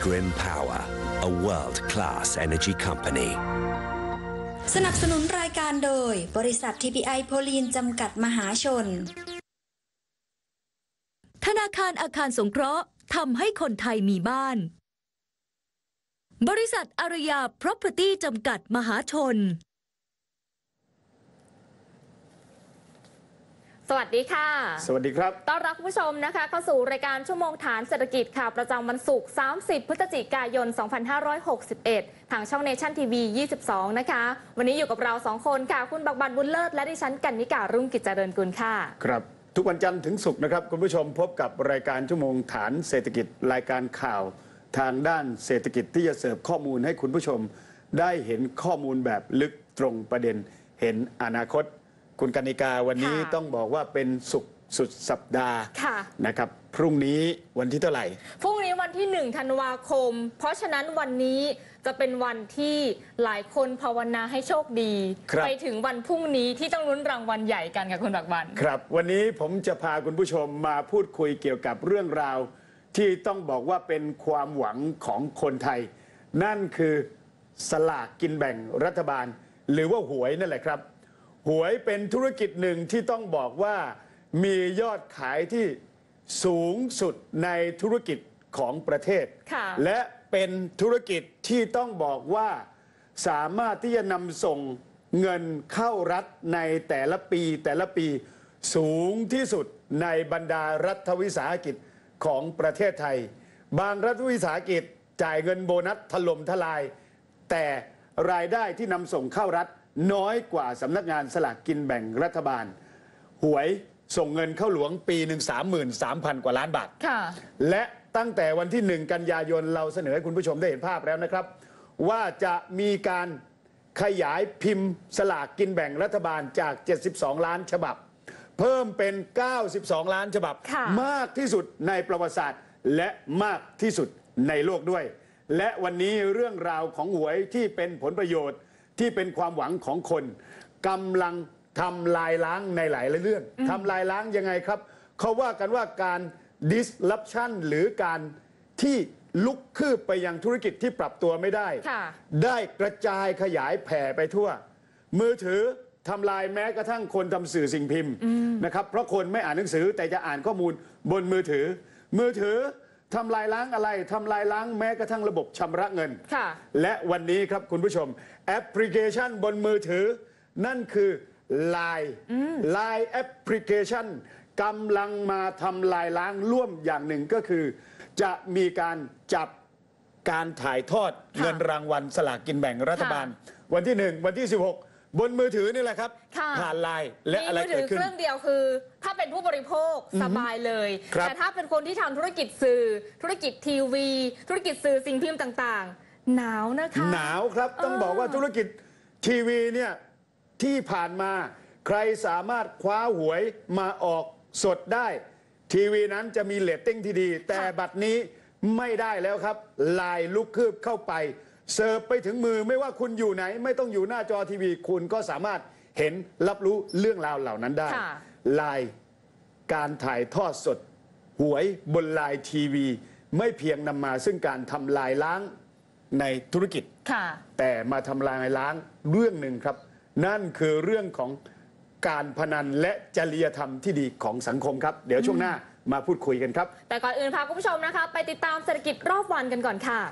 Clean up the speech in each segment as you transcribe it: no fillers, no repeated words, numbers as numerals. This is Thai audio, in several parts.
Seagrim Power, a world-class energy company. สนับสนุนรายการโดยบริษัท TPI โพลีนจำกัดมหาชนธนาคารอาคารสงเคราะห์ทำให้คนไทยมีบ้านบริษัทอารยา Property จำกัดมหาชนสวัสดีค่ะสวัสดีครับต้อนรับผู้ชมนะคะเข้าสู่รายการชั่วโมงฐานเศรษฐกิจค่ะประจำวันศุกร์30 พฤศจิกายน 2561 ทางช่องเนชั่นทีวี22นะคะวันนี้อยู่กับเรา2คนค่ะคุณบักบันบุญเลิศและดิฉันกันนิการุ่งกิจเจริญกุลค่ะครับทุกวันจันทร์ถึงศุกร์นะครับคุณผู้ชมพบกับรายการชั่วโมงฐานเศรษฐกิจรายการข่าวทางด้านเศรษฐกิจที่จะเสิร์ฟข้อมูลให้คุณผู้ชมได้เห็นข้อมูลแบบลึกตรงประเด็นเห็นอนาคตคุณกนิกาวันนี้ต้องบอกว่าเป็นศุกร์สุดสัปดาห์นะครับพรุ่งนี้วันที่เท่าไหร่พรุ่งนี้วันที่1 ธันวาคมเพราะฉะนั้นวันนี้จะเป็นวันที่หลายคนภาวนาให้โชคดีไปถึงวันพรุ่งนี้ที่ต้องลุ้นรางวัลใหญ่กันกับคุณบักบันครับวันนี้ผมจะพาคุณผู้ชมมาพูดคุยเกี่ยวกับเรื่องราวที่ต้องบอกว่าเป็นความหวังของคนไทยนั่นคือสลากกินแบ่งรัฐบาลหรือว่าหวยนั่นแหละครับหวยเป็นธุรกิจหนึ่งที่ต้องบอกว่ามียอดขายที่สูงสุดในธุรกิจของประเทศและเป็นธุรกิจที่ต้องบอกว่าสามารถที่จะนำส่งเงินเข้ารัฐในแต่ละปีสูงที่สุดในบรรดารัฐวิสาหกิจของประเทศไทยบางรัฐวิสาหกิจจ่ายเงินโบนัสถล่มทลายแต่รายได้ที่นำส่งเข้ารัฐน้อยกว่าสำนักงานสลากกินแบ่งรัฐบาลหวยส่งเงินเข้าหลวงปีหนึ่ง 33,000 กว่าล้านบาทและตั้งแต่วันที่1 กันยายนเราเสนอให้คุณผู้ชมได้เห็นภาพแล้วนะครับว่าจะมีการขยายพิมพ์สลากกินแบ่งรัฐบาลจาก72 ล้านฉบับเพิ่มเป็น92 ล้านฉบับมากที่สุดในประวัติศาสตร์และมากที่สุดในโลกด้วยและวันนี้เรื่องราวของหวยที่เป็นผลประโยชน์ที่เป็นความหวังของคนกำลังทำลายล้างในหลายเรื่องทำลายล้างยังไงครับเขาว่ากันว่าการ disruption หรือการที่ลุกคืบไปยังธุรกิจที่ปรับตัวไม่ได้ได้กระจายขยายแผ่ไปทั่วมือถือทำลายแม้กระทั่งคนทำสื่อสิ่งพิมพ์นะครับเพราะคนไม่อ่านหนังสือแต่จะอ่านข้อมูลบนมือถือทำลายล้างอะไรทำลายล้างแม้กระทั่งระบบชำระเงินและวันนี้ครับคุณผู้ชมแอปพลิเคชันบนมือถือนั่นคือ Line แอปพลิเคชันกำลังมาทำลายล้างร่วมอย่างหนึ่งก็คือจะมีการจับการถ่ายทอดเงินรางวัลสลากกินแบ่งรัฐบาลวันที่1วันที่16บนมือถือนี่แหละครับผ่านไลน์และอะไรเกิดขึ้นเครื่องเดียวคือถ้าเป็นผู้บริโภคสบายเลยแต่ถ้าเป็นคนที่ทำธุรกิจสื่อธุรกิจทีวีธุรกิจสื่อสิ่งพิมพ์ต่างๆหนาวนะคะหนาวครับต้องบอกว่าธุรกิจทีวีเนี่ยที่ผ่านมาใครสามารถคว้าหวยมาออกสดได้ทีวีนั้นจะมีเรตติ้งที่ดีแต่บัดนี้ไม่ได้แล้วครับไลน์ลุกคืบเข้าไปเสิร์ฟไปถึงมือไม่ว่าคุณอยู่ไหนไม่ต้องอยู่หน้าจอทีวีคุณก็สามารถเห็นรับรู้เรื่องราวเหล่านั้นได้ไลน์การถ่ายทอดสดหวยบนไลน์ทีวีไม่เพียงนำมาซึ่งการทำลายล้างในธุรกิจแต่มาทำลายล้างเรื่องหนึ่งครับนั่นคือเรื่องของการพนันและจริยธรรมที่ดีของสังคมครับเดี๋ยวช่วงหน้ามาพูดคุยกันครับแต่ก่อนอื่นพาคุณผู้ชมนะคะไปติดตามเศรษฐกิจรอบวันกันก่อนค่ะ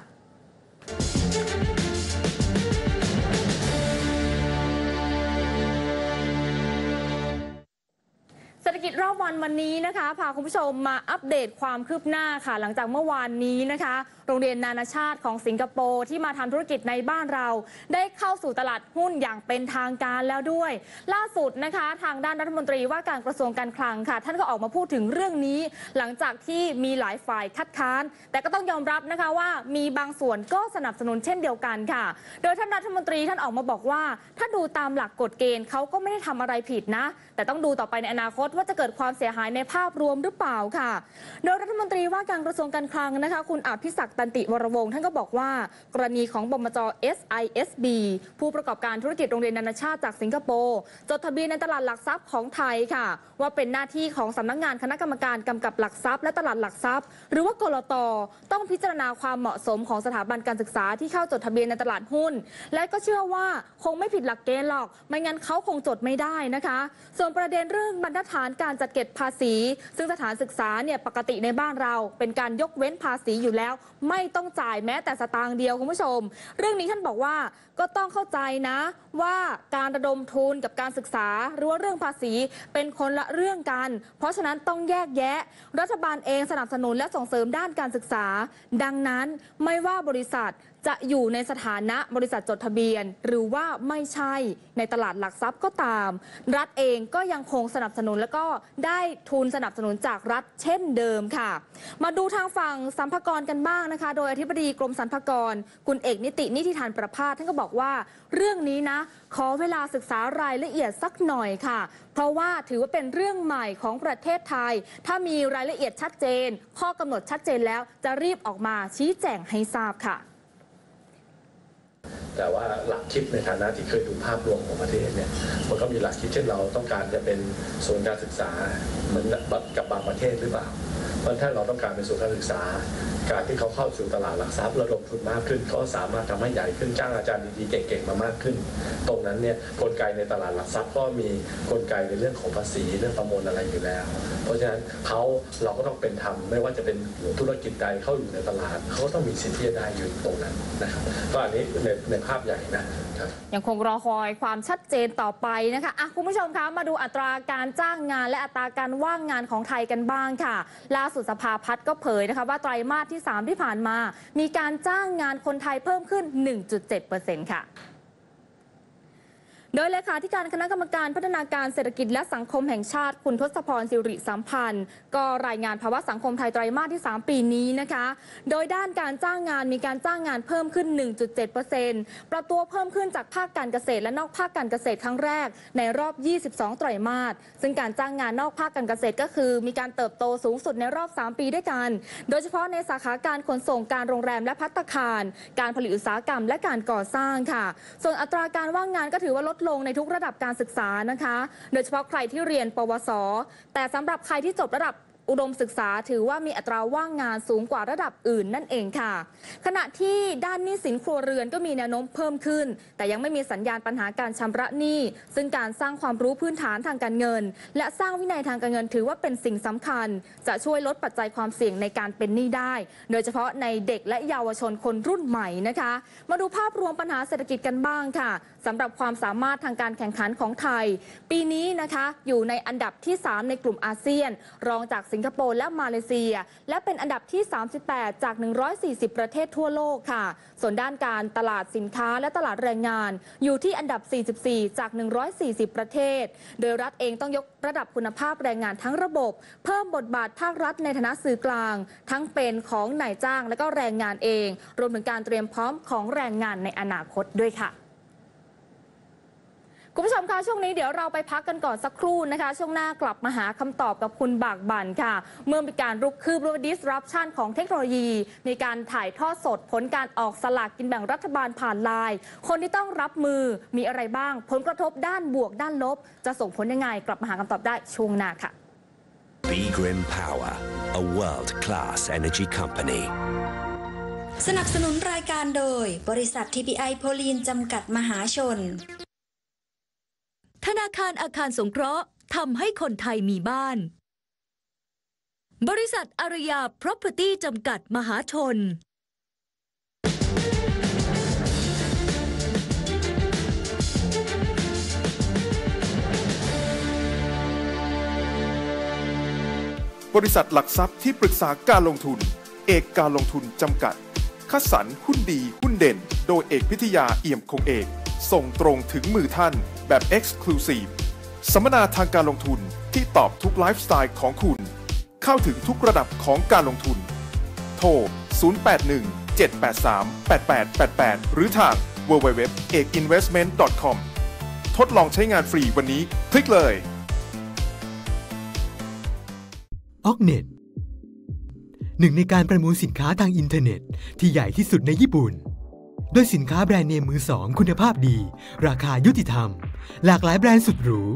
เศรษฐกิจรอบวันนี้นะคะพาคุณผู้ชมมาอัปเดตความคืบหน้าค่ะหลังจากเมื่อวานนี้นะคะโรงเรียนนานาชาติของสิงคโปร์ที่มาทำธุรกิจในบ้านเราได้เข้าสู่ตลาดหุ้นอย่างเป็นทางการแล้วด้วยล่าสุดนะคะทางด้านรัฐมนตรีว่าการกระทรวงการคลังค่ะท่านก็ออกมาพูดถึงเรื่องนี้หลังจากที่มีหลายฝ่ายคัดค้านแต่ก็ต้องยอมรับนะคะว่ามีบางส่วนก็สนับสนุนเช่นเดียวกันค่ะโดยท่านรัฐมนตรีท่านออกมาบอกว่าถ้าดูตามหลักกฎเกณฑ์เขาก็ไม่ได้ทำอะไรผิดนะแต่ต้องดูต่อไปในอนาคตว่าจะเกิดความเสียหายในภาพรวมหรือเปล่าค่ะโดยรัฐมนตรีว่าการกระทรวงการคลังนะคะคุณอภิศักดิ์ตันติวรวงศ์ท่านก็บอกว่ากรณีของบมจ. SISB ผู้ประกอบการธุรกิจโรงเรียนนานาชาติจากสิงคโปร์จดทะเบียนในตลาดหลักทรัพย์ของไทยค่ะว่าเป็นหน้าที่ของสำนักงานคณะกรรมการกำกับหลักทรัพย์และตลาดหลักทรัพย์หรือว่ากลต.ต้องพิจารณาความเหมาะสมของสถาบันการศึกษาที่เข้าจดทะเบียนในตลาดหุ้นและก็เชื่อว่าคงไม่ผิดหลักเกณฑ์หรอกไม่งั้นเขาคงจดไม่ได้นะคะส่วนประเด็นเรื่องบรรทัดฐานการจัดเก็บภาษีซึ่งสถานศึกษาเนี่ยปกติในบ้านเราเป็นการยกเว้นภาษีอยู่แล้วไม่ต้องจ่ายแม้แต่สตางค์เดียวคุณผู้ชมเรื่องนี้ท่านบอกว่าก็ต้องเข้าใจนะว่าการระดมทุนกับการศึกษาหรือว่าเรื่องภาษีเป็นคนละเรื่องกันเพราะฉะนั้นต้องแยกแยะรัฐบาลเองสนับสนุนและส่งเสริมด้านการศึกษาดังนั้นไม่ว่าบริษัทจะอยู่ในสถานะบริษัทจดทะเบียนหรือว่าไม่ใช่ในตลาดหลักทรัพย์ก็ตามรัฐเองก็ยังคงสนับสนุนและก็ได้ทุนสนับสนุนจากรัฐเช่นเดิมค่ะมาดูทางฝั่งสรรพากรกันบ้างนะคะโดยอธิบดีกรมสรรพากรคุณเอกนิตินิธิธานประภาสท่านก็บอกว่าเรื่องนี้นะขอเวลาศึกษารายละเอียดสักหน่อยค่ะเพราะว่าถือว่าเป็นเรื่องใหม่ของประเทศไทยถ้ามีรายละเอียดชัดเจนข้อกำหนดชัดเจนแล้วจะรีบออกมาชี้แจงให้ทราบค่ะแต่ว่าหลักคิดในฐานะที่เคยดูภาพรวมของประเทศเนี่ยมันก็มีหลักคิดเช่นเราต้องการจะเป็นศูนย์การศึกษาเหมือนกับบางประเทศหรือเปล่าเพราะถ้าเราต้องการเป็นศูนย์การศึกษาการที่เขาเข้าสู่ตลาดหลักทรัพย์ระดมทุนมากขึ้นเขาสามารถทำให้ใหญ่ขึ้นจ้างอาจารย์ดีๆเก่งๆมามากขึ้นตรงนั้นเนี่ยกลไกในตลาดหลักทรัพย์ก็มีกลไกในเรื่องของภาษีเรื่องประมวลอะไรอยู่แล้วเพราะฉะนั้นเราก็ต้องเป็นธรรมไม่ว่าจะเป็นธุรกิจใดเข้าอยู่ในตลาดเขาก็ต้องมีสิทธิ์ที่จะได้อยู่ตรงนั้นนะครับก็อันนี้ในภาพใหญ่นะครับยังคงรอคอยความชัดเจนต่อไปนะคะคุณผู้ชมคะมาดูอัตราการจ้างงานและอัตราการว่างงานของไทยกันบ้างค่ะล่าสุดสภาพัฒน์ก็เผยนะคะว่าไตรมาสที่3ที่ผ่านมามีการจ้างงานคนไทยเพิ่มขึ้น 1.7% ค่ะโดยเลขาธิการคณะกรรมการพัฒนาการเศรษฐกิจและสังคมแห่งชาติคุณทศพร สิริสัมพันธ์ก็รายงานภาวะสังคมไทยไตรมาสที่3ปีนี้นะคะโดยด้านการจ้างงานมีการจ้างงานเพิ่มขึ้น 1.7% ปรับตัวเพิ่มขึ้นจากภาคการเกษตรและนอกภาคการเกษตรครั้งแรกในรอบ22ไตรมาสซึ่งการจ้างงานนอกภาคการเกษตรก็คือมีการเติบโตสูงสุดในรอบ3ปีด้วยกันโดยเฉพาะในสาขาการขนส่งการโรงแรมและภัตตาคารการผลิตอุตสาหกรรมและการก่อสร้างค่ะส่วนอัตราการว่างงานก็ถือว่าลดลงในทุกระดับการศึกษานะคะโดยเฉพาะใครที่เรียนปวสแต่สำหรับใครที่จบระดับอุดมศึกษาถือว่ามีอัตราว่างงานสูงกว่าระดับอื่นนั่นเองค่ะขณะที่ด้านหนี้สินครัวเรือนก็มีแนวโน้มเพิ่มขึ้นแต่ยังไม่มีสัญญาณปัญหาการชำระหนี้ซึ่งการสร้างความรู้พื้นฐานทางการเงินและสร้างวินัยทางการเงินถือว่าเป็นสิ่งสำคัญจะช่วยลดปัจจัยความเสี่ยงในการเป็นหนี้ได้โดยเฉพาะในเด็กและเยาวชนคนรุ่นใหม่นะคะมาดูภาพรวมปัญหาเศรษฐกิจกันบ้างค่ะสำหรับความสามารถทางการแข่งขันของไทยปีนี้นะคะอยู่ในอันดับที่3ในกลุ่มอาเซียนรองจากสิงคโปร์และมาเลเซียและเป็นอันดับที่38จาก140ประเทศทั่วโลกค่ะส่วนด้านการตลาดสินค้าและตลาดแรงงานอยู่ที่อันดับ44จาก140ประเทศโดยรัฐเองต้องยกระดับคุณภาพแรงงานทั้งระบบเพิ่มบทบาทภาครัฐในฐานะสื่อกลางทั้งเป็นของนายจ้างและก็แรงงานเองรวมถึงการเตรียมพร้อมของแรงงานในอนาคตด้วยค่ะคุณผู้ชมคะช่วงนี้เดี๋ยวเราไปพักกันก่อนสักครู่นะคะช่วงหน้ากลับมาหาคำตอบกับคุณบากบั่นค่ะเมื่อมีการรุกคืบหรือ disruption ของเทคโนโลยีมีการถ่ายทอดสดผลการออกสลากกินแบ่งรัฐบาลผ่านไลน์คนที่ต้องรับมือมีอะไรบ้างผลกระทบด้านบวกด้านลบจะส่งผลยังไงกลับมาหาคำตอบได้ช่วงหน้าค่ะ Bgrim Power, a world-class energy company. สนับสนุนรายการโดยบริษัท TPI โพลีนจำกัดมหาชนธนาคารอาคารสงเคราะห์ทำให้คนไทยมีบ้านบริษัทอารยา Property จำกัดมหาชนบริษัทหลักทรัพย์ที่ปรึกษาการลงทุนเอกการลงทุนจำกัดคัดสรรหุ้นดีหุ้นเด่นโดยเอกพิทยาเอี่ยมคงเอกส่งตรงถึงมือท่านแบบ Exclusive สัมมนาทางการลงทุนที่ตอบทุกไลฟ์สไตล์ของคุณเข้าถึงทุกระดับของการลงทุนโทร 0817838888 หรือทาง www.ekinvestment.com ทดลองใช้งานฟรีวันนี้คลิกเลย Ognet หนึ่งในการประมูลสินค้าทางอินเทอร์เน็ตที่ใหญ่ที่สุดในญี่ปุ่นโดยสินค้าแบรนด์เนมมือสองคุณภาพดีราคายุติธรรมหลากหลายแบรนด์สุดหรู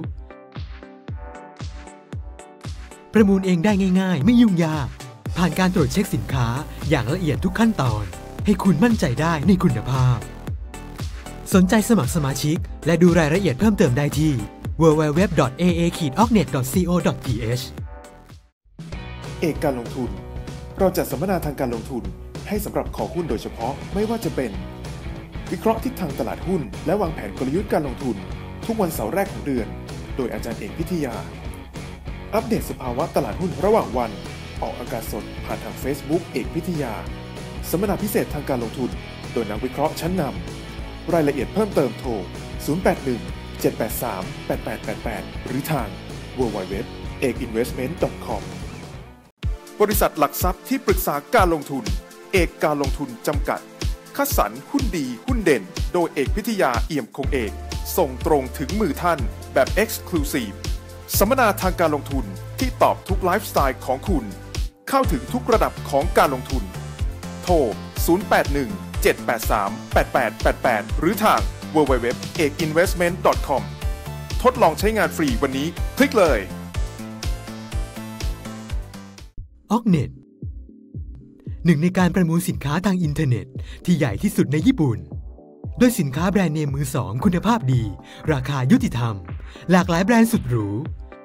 ประมูลเองได้ง่ายๆไม่ยุ่งยากผ่านการตรวจเช็คสินค้าอย่างละเอียดทุกขั้นตอนให้คุณมั่นใจได้ในคุณภาพสนใจสมัครสมาชิกและดูรายละเอียดเพิ่มเติมได้ที่ www.aa-ognet.co.th เอกการลงทุนเราจัดสัมมนาทางการลงทุนให้สำหรับคอหุ้นโดยเฉพาะไม่ว่าจะเป็นวิเคราะห์ทิศทางตลาดหุ้นและวางแผนกลยุทธ์การลงทุนทุกวันเสาร์แรกของเดือนโดยอาจารย์เอกพิทยาอัปเดตสภาวะตลาดหุ้นระหว่างวันออกอากาศสดผ่านทาง Facebook เอกพิทยาสัมมนาพิเศษทางการลงทุนโดยนักวิเคราะห์ชั้นนำรายละเอียดเพิ่มเติมโทร 081-783-8888 หรือทาง www.ekinvestment.com บริษัทหลักทรัพย์ที่ปรึกษาการลงทุนเอกการลงทุนจำกัดคัดสรรหุ้นดีหุ้นเด่นโดยเอกพิทยาเอี่ยมคงเอกส่งตรงถึงมือท่านแบบ Exclusive สัมมนาทางการลงทุนที่ตอบทุกไลฟ์สไตล์ของคุณเข้าถึงทุกระดับของการลงทุนโทร 081-783-8888 หรือทาง www.ekinvestment.com ทดลองใช้งานฟรีวันนี้คลิกเลย Ognet หนึ่งในการประมูลสินค้าทางอินเทอร์เน็ตที่ใหญ่ที่สุดในญี่ปุ่นโดยสินค้าแบรนด์เนมมือสองคุณภาพดีราคายุติธรรมหลากหลายแบรนด์สุดหรู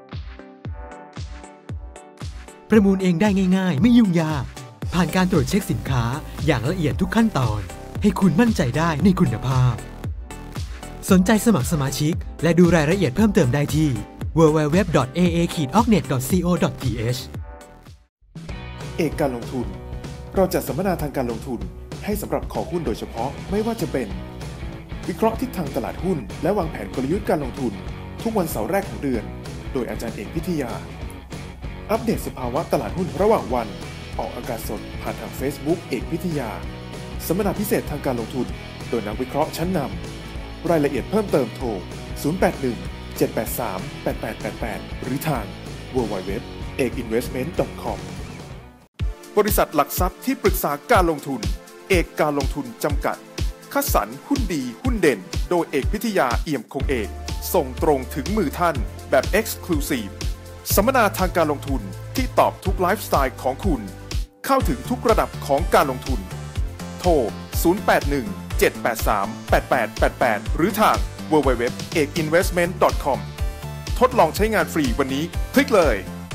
ประมูลเองได้ง่ายๆไม่ยุ่งยากผ่านการตรวจเช็คสินค้าอย่างละเอียดทุกขั้นตอนให้คุณมั่นใจได้ในคุณภาพสนใจสมัครสมาชิกและดูรายละเอียดเพิ่มเติมได้ที่ www.aa-ognet.co.th เอกการลงทุนเราจัดสัมมนาทางการลงทุนให้สำหรับคอหุ้นโดยเฉพาะไม่ว่าจะเป็นวิเคราะห์ทิศทางตลาดหุ้นและวางแผนกลยุทธ์การลงทุนทุกวันเสาร์แรกของเดือนโดยอาจารย์เอกพิทยาอัปเดตสภาวะตลาดหุ้นระหว่างวันออกอากาศสดผ่านทาง Facebook เอกพิทยาสัมมนาพิเศษทางการลงทุนโดยนักวิเคราะห์ชั้นนำรายละเอียดเพิ่มเติมโทร 081-783-8888 หรือทาง www.ekinvestment.com บริษัทหลักทรัพย์ที่ปรึกษาการลงทุนเอกการลงทุนจำกัดคัดสรรหุ้นดีหุ้นเด่นโดยเอกพิทยาเอี่ยมคงเอกส่งตรงถึงมือท่านแบบ Exclusive สัมมนาทางการลงทุนที่ตอบทุกไลฟ์สไตล์ของคุณเข้าถึงทุกระดับของการลงทุนโทร 081-783-8888 หรือทาง www.ekinvestment.com ทดลองใช้งานฟรีวันนี้คลิกเลย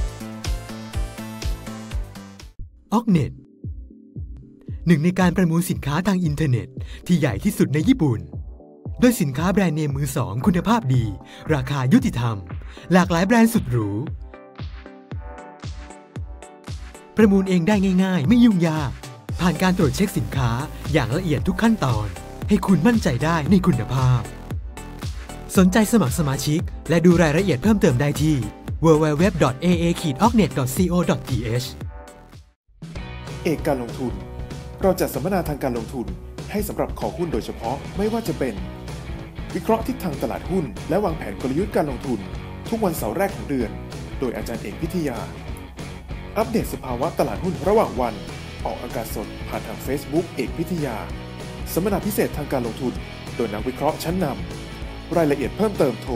Ognet หนึ่งในการประมูลสินค้าทางอินเทอร์เน็ตที่ใหญ่ที่สุดในญี่ปุ่นโดยสินค้าแบรนด์เนมมือสองคุณภาพดีราคายุติธรรมหลากหลายแบรนด์สุดหรูประมูลเองได้ง่ายๆไม่ยุ่งยากผ่านการตรวจเช็คสินค้าอย่างละเอียดทุกขั้นตอนให้คุณมั่นใจได้ในคุณภาพสนใจสมัครสมาชิกและดูรายละเอียดเพิ่มเติมได้ที่ www.aa-ognet.co.th เอกการลงทุนเราจัดสัมมนาทางการลงทุนให้สำหรับคอหุ้นโดยเฉพาะไม่ว่าจะเป็นวิเคราะห์ทิศทางตลาดหุ้นและวางแผนกลยุทธ์การลงทุนทุกวันเสาร์แรกของเดือนโดยอาจารย์เอกพิทยาอัปเดตสภาวะตลาดหุ้นระหว่างวันออกอากาศสดผ่านทาง Facebook เอกพิทยาสัมมนาพิเศษทางการลงทุนโดยนักวิเคราะห์ชั้นนำรายละเอียดเพิ่มเติมโทร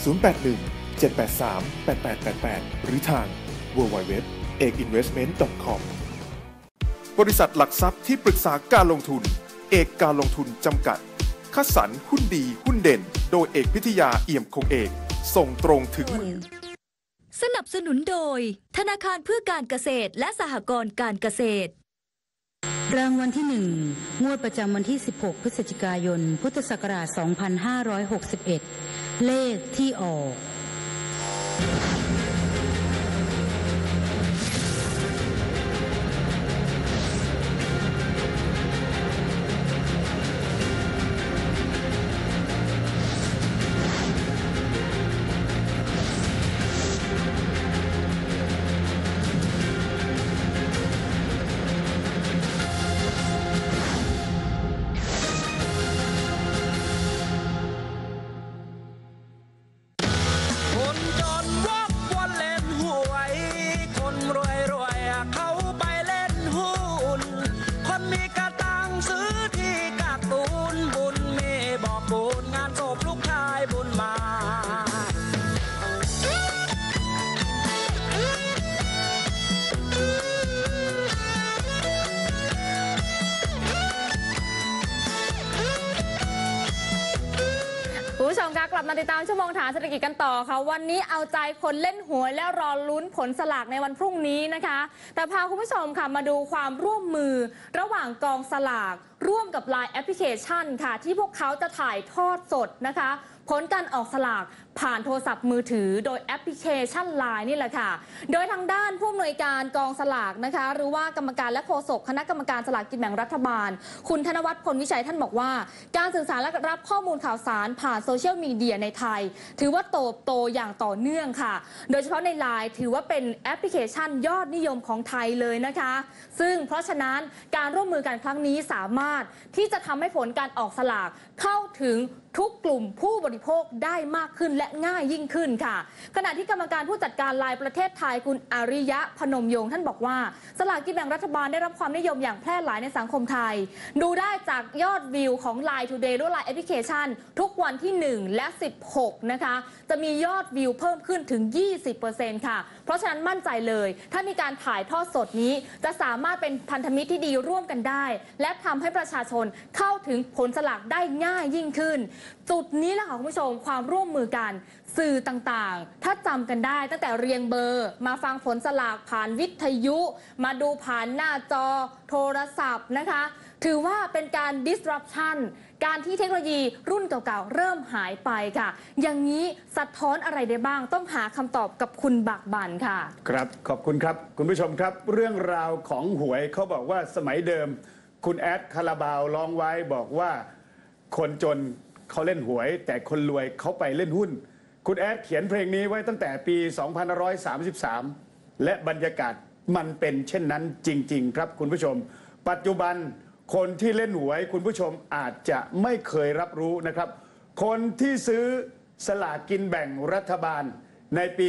081-783-8888 หรือทาง www.ekinvestment.com บริษัทหลักทรัพย์ที่ปรึกษาการลงทุนเอกการลงทุนจำกัดคัดสรรหุ้นดีหุ้นเด่นโดยเอกพิทยาเอี่ยมคงเอกส่งตรงถึงสนับสนุนโดยธนาคารเพื่อการเกษตรและสหกรณ์การเกษตรรางวัลที่1งวดประจำวันที่16พฤศจิกายนพุทธศักราช2561เลขที่ออกคนจนว่าติดตามชั่วโมงถามเศรษฐกิจกันต่อค่ะวันนี้เอาใจคนเล่นหวยและรอลุ้นผลสลากในวันพรุ่งนี้นะคะแต่พาคุณผู้ชมค่ะมาดูความร่วมมือระหว่างกองสลากร่วมกับ LINE แอปพลิเคชันค่ะที่พวกเขาจะถ่ายทอดสดนะคะผลการออกสลากผ่านโทรศัพท์มือถือโดยแอปพลิเคชัน LINE นี่แหละค่ะโดยทางด้านผู้อำนวยการกองสลากนะคะหรือว่ากรรมการและโฆษกคณะกรรมการสลากกินแบ่งรัฐบาลคุณธนวัฒน์พลวิชัยท่านบอกว่าการสื่อสารและรับข้อมูลข่าวสารผ่านโซเชียลมีเดียในไทยถือว่าเติบโตอย่างต่อเนื่องค่ะโดยเฉพาะใน LINE ถือว่าเป็นแอปพลิเคชันยอดนิยมของไทยเลยนะคะซึ่งเพราะฉะนั้นการร่วมมือกันครั้งนี้สามารถที่จะทำให้ผลการออกสลากเข้าถึงทุกกลุ่มผู้บริโภคได้มากขึ้นและง่ายยิ่งขึ้นค่ะขณะที่กรรมการผู้จัดการ LINE ประเทศไทยคุณอาริยะพนมยงค์ท่านบอกว่าสลากกินแบ่งรัฐบาลได้รับความนิยมอย่างแพร่หลายในสังคมไทยดูได้จากยอดวิวของ LINE Today หรือ LINE แอปพลิเคชันทุกวันที่1และ16นะคะจะมียอดวิวเพิ่มขึ้นถึง 20% ค่ะเพราะฉะนั้นมั่นใจเลยถ้ามีการถ่ายทอดสดนี้จะสามารถเป็นพันธมิตรที่ดีร่วมกันได้และทำให้ประชาชนเข้าถึงผลสลากได้ง่ายยิ่งขึ้นจุดนี้แหละค่ะคุณผู้ชมความร่วมมือกันสื่อต่างๆถ้าจำกันได้ตั้งแต่เรียงเบอร์มาฟังผลสลากผ่านวิทยุมาดูผ่านหน้าจอโทรศัพท์นะคะถือว่าเป็นการ disruption การที่เทคโนโลยีรุ่นเก่าๆเริ่มหายไปค่ะอย่างนี้สะท้อนอะไรได้บ้างต้องหาคำตอบกับคุณบากบั่นค่ะครับขอบคุณครับคุณผู้ชมครับเรื่องราวของหวยเขาบอกว่าสมัยเดิมคุณแอดคาราบาวร้องไว้บอกว่าคนจนเขาเล่นหวยแต่คนรวยเขาไปเล่นหุ้นคุณแอดเขียนเพลงนี้ไว้ตั้งแต่ปี 2533 และบรรยากาศมันเป็นเช่นนั้นจริงๆครับคุณผู้ชมปัจจุบันคนที่เล่นหวยคุณผู้ชมอาจจะไม่เคยรับรู้นะครับคนที่ซื้อสลากกินแบ่งรัฐบาลในปี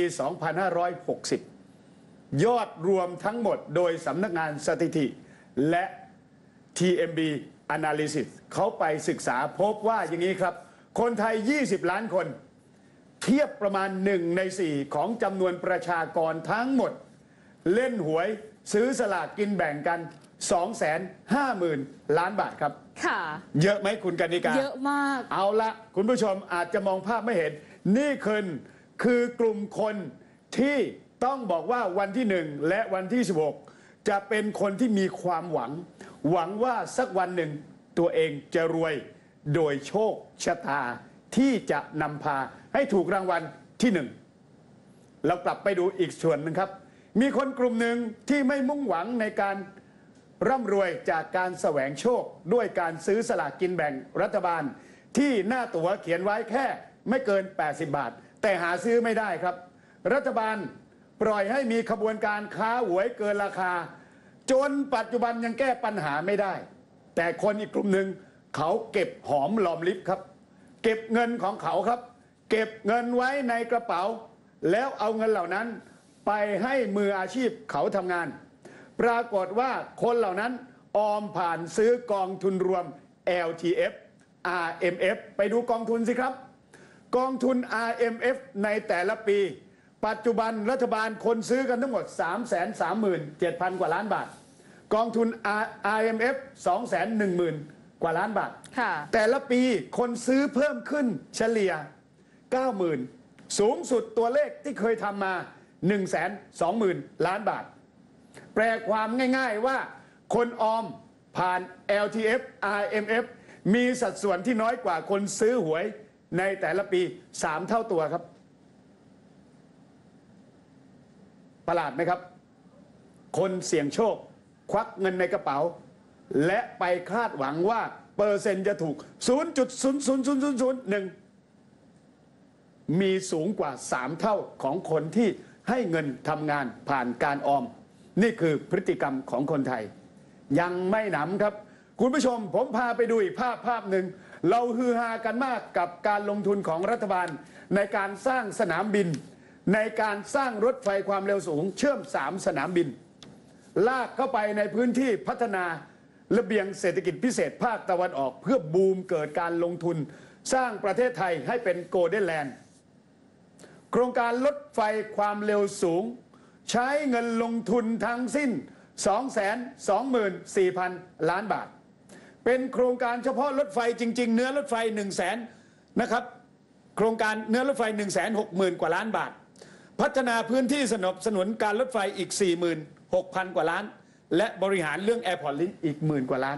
2560 ยอดรวมทั้งหมดโดยสำนักงานสถิติและ TMB Analysis เขาไปศึกษาพบว่าอย่างนี้ครับคนไทย 20 ล้านคนเทียบประมาณ1 ใน 4ของจำนวนประชากรทั้งหมดเล่นหวยซื้อสลากกินแบ่งกัน 250,000 ล้านบาทครับค่ะเยอะไหมคุณกนิกาเยอะมากเอาละคุณผู้ชมอาจจะมองภาพไม่เห็นนี่คือกลุ่มคนที่ต้องบอกว่าวันที่1และวันที่16จะเป็นคนที่มีความหวังว่าสักวันหนึ่งตัวเองจะรวยโดยโชคชะตาที่จะนำพาให้ถูกรางวัลที่1เรากลับไปดูอีกส่วนหนึ่งครับมีคนกลุ่มหนึ่งที่ไม่มุ่งหวังในการร่ำรวยจากการแสวงโชคด้วยการซื้อสลากกินแบ่งรัฐบาลที่หน้าตั๋วเขียนไว้แค่ไม่เกิน80 บาทแต่หาซื้อไม่ได้ครับรัฐบาลปล่อยให้มีขบวนการค้าหวยเกินราคาจนปัจจุบันยังแก้ปัญหาไม่ได้แต่คนอีกกลุ่มหนึ่งเขาเก็บหอมรอมริบครับเก็บเงินของเขาครับเก็บเงินไว้ในกระเป๋าแล้วเอาเงินเหล่านั้นไปให้มืออาชีพเขาทำงานปรากฏว่าคนเหล่านั้นออมผ่านซื้อกองทุนรวม LTF RMF ไปดูกองทุนสิครับกองทุน RMF ในแต่ละปีปัจจุบันรัฐบาลคนซื้อกันทั้งหมด 337,000 กว่าล้านบาทกองทุน RMF 210,000 กว่าล้านบาทแต่ละปีคนซื้อเพิ่มขึ้นเฉลี่ย 90,000 สูงสุดตัวเลขที่เคยทำมา 120,000 ล้านบาทแปลความง่ายๆว่าคนออมผ่าน LTF RMF มีสัดส่วนที่น้อยกว่าคนซื้อหวยในแต่ละปี3 เท่าตัวครับประหลาดไหมครับคนเสี่ยงโชคควักเงินในกระเป๋าและไปคาดหวังว่าเปอร์เซ็นต์จะถูก 0.00001 มีสูงกว่า3 เท่าของคนที่ให้เงินทำงานผ่านการออมนี่คือพฤติกรรมของคนไทยยังไม่หนำครับคุณผู้ชมผมพาไปดูอีกภาพหนึ่งเราฮือฮากันมากกับการลงทุนของรัฐบาลในการสร้างสนามบินในการสร้างรถไฟความเร็วสูงเชื่อม3 สนามบินลากเข้าไปในพื้นที่พัฒนาระเบียงเศรษฐกิจพิเศษภาคตะวันออกเพื่อบูมเกิดการลงทุนสร้างประเทศไทยให้เป็นโกลเด้นแลนด์โครงการรถไฟความเร็วสูงใช้เงินลงทุนทั้งสิ้น 224,000 ล้านบาทเป็นโครงการเฉพาะรถไฟจริงๆเนื้อรถไฟ100,000นะครับโโครงการเนื้อรถไฟ 160,000 กว่าล้านบาทพัฒนาพื้นที่สนับสนุนการรถไฟอีก 46,000 กว่าล้านและบริหารเรื่อง Airport Link อีก10,000 กว่าล้าน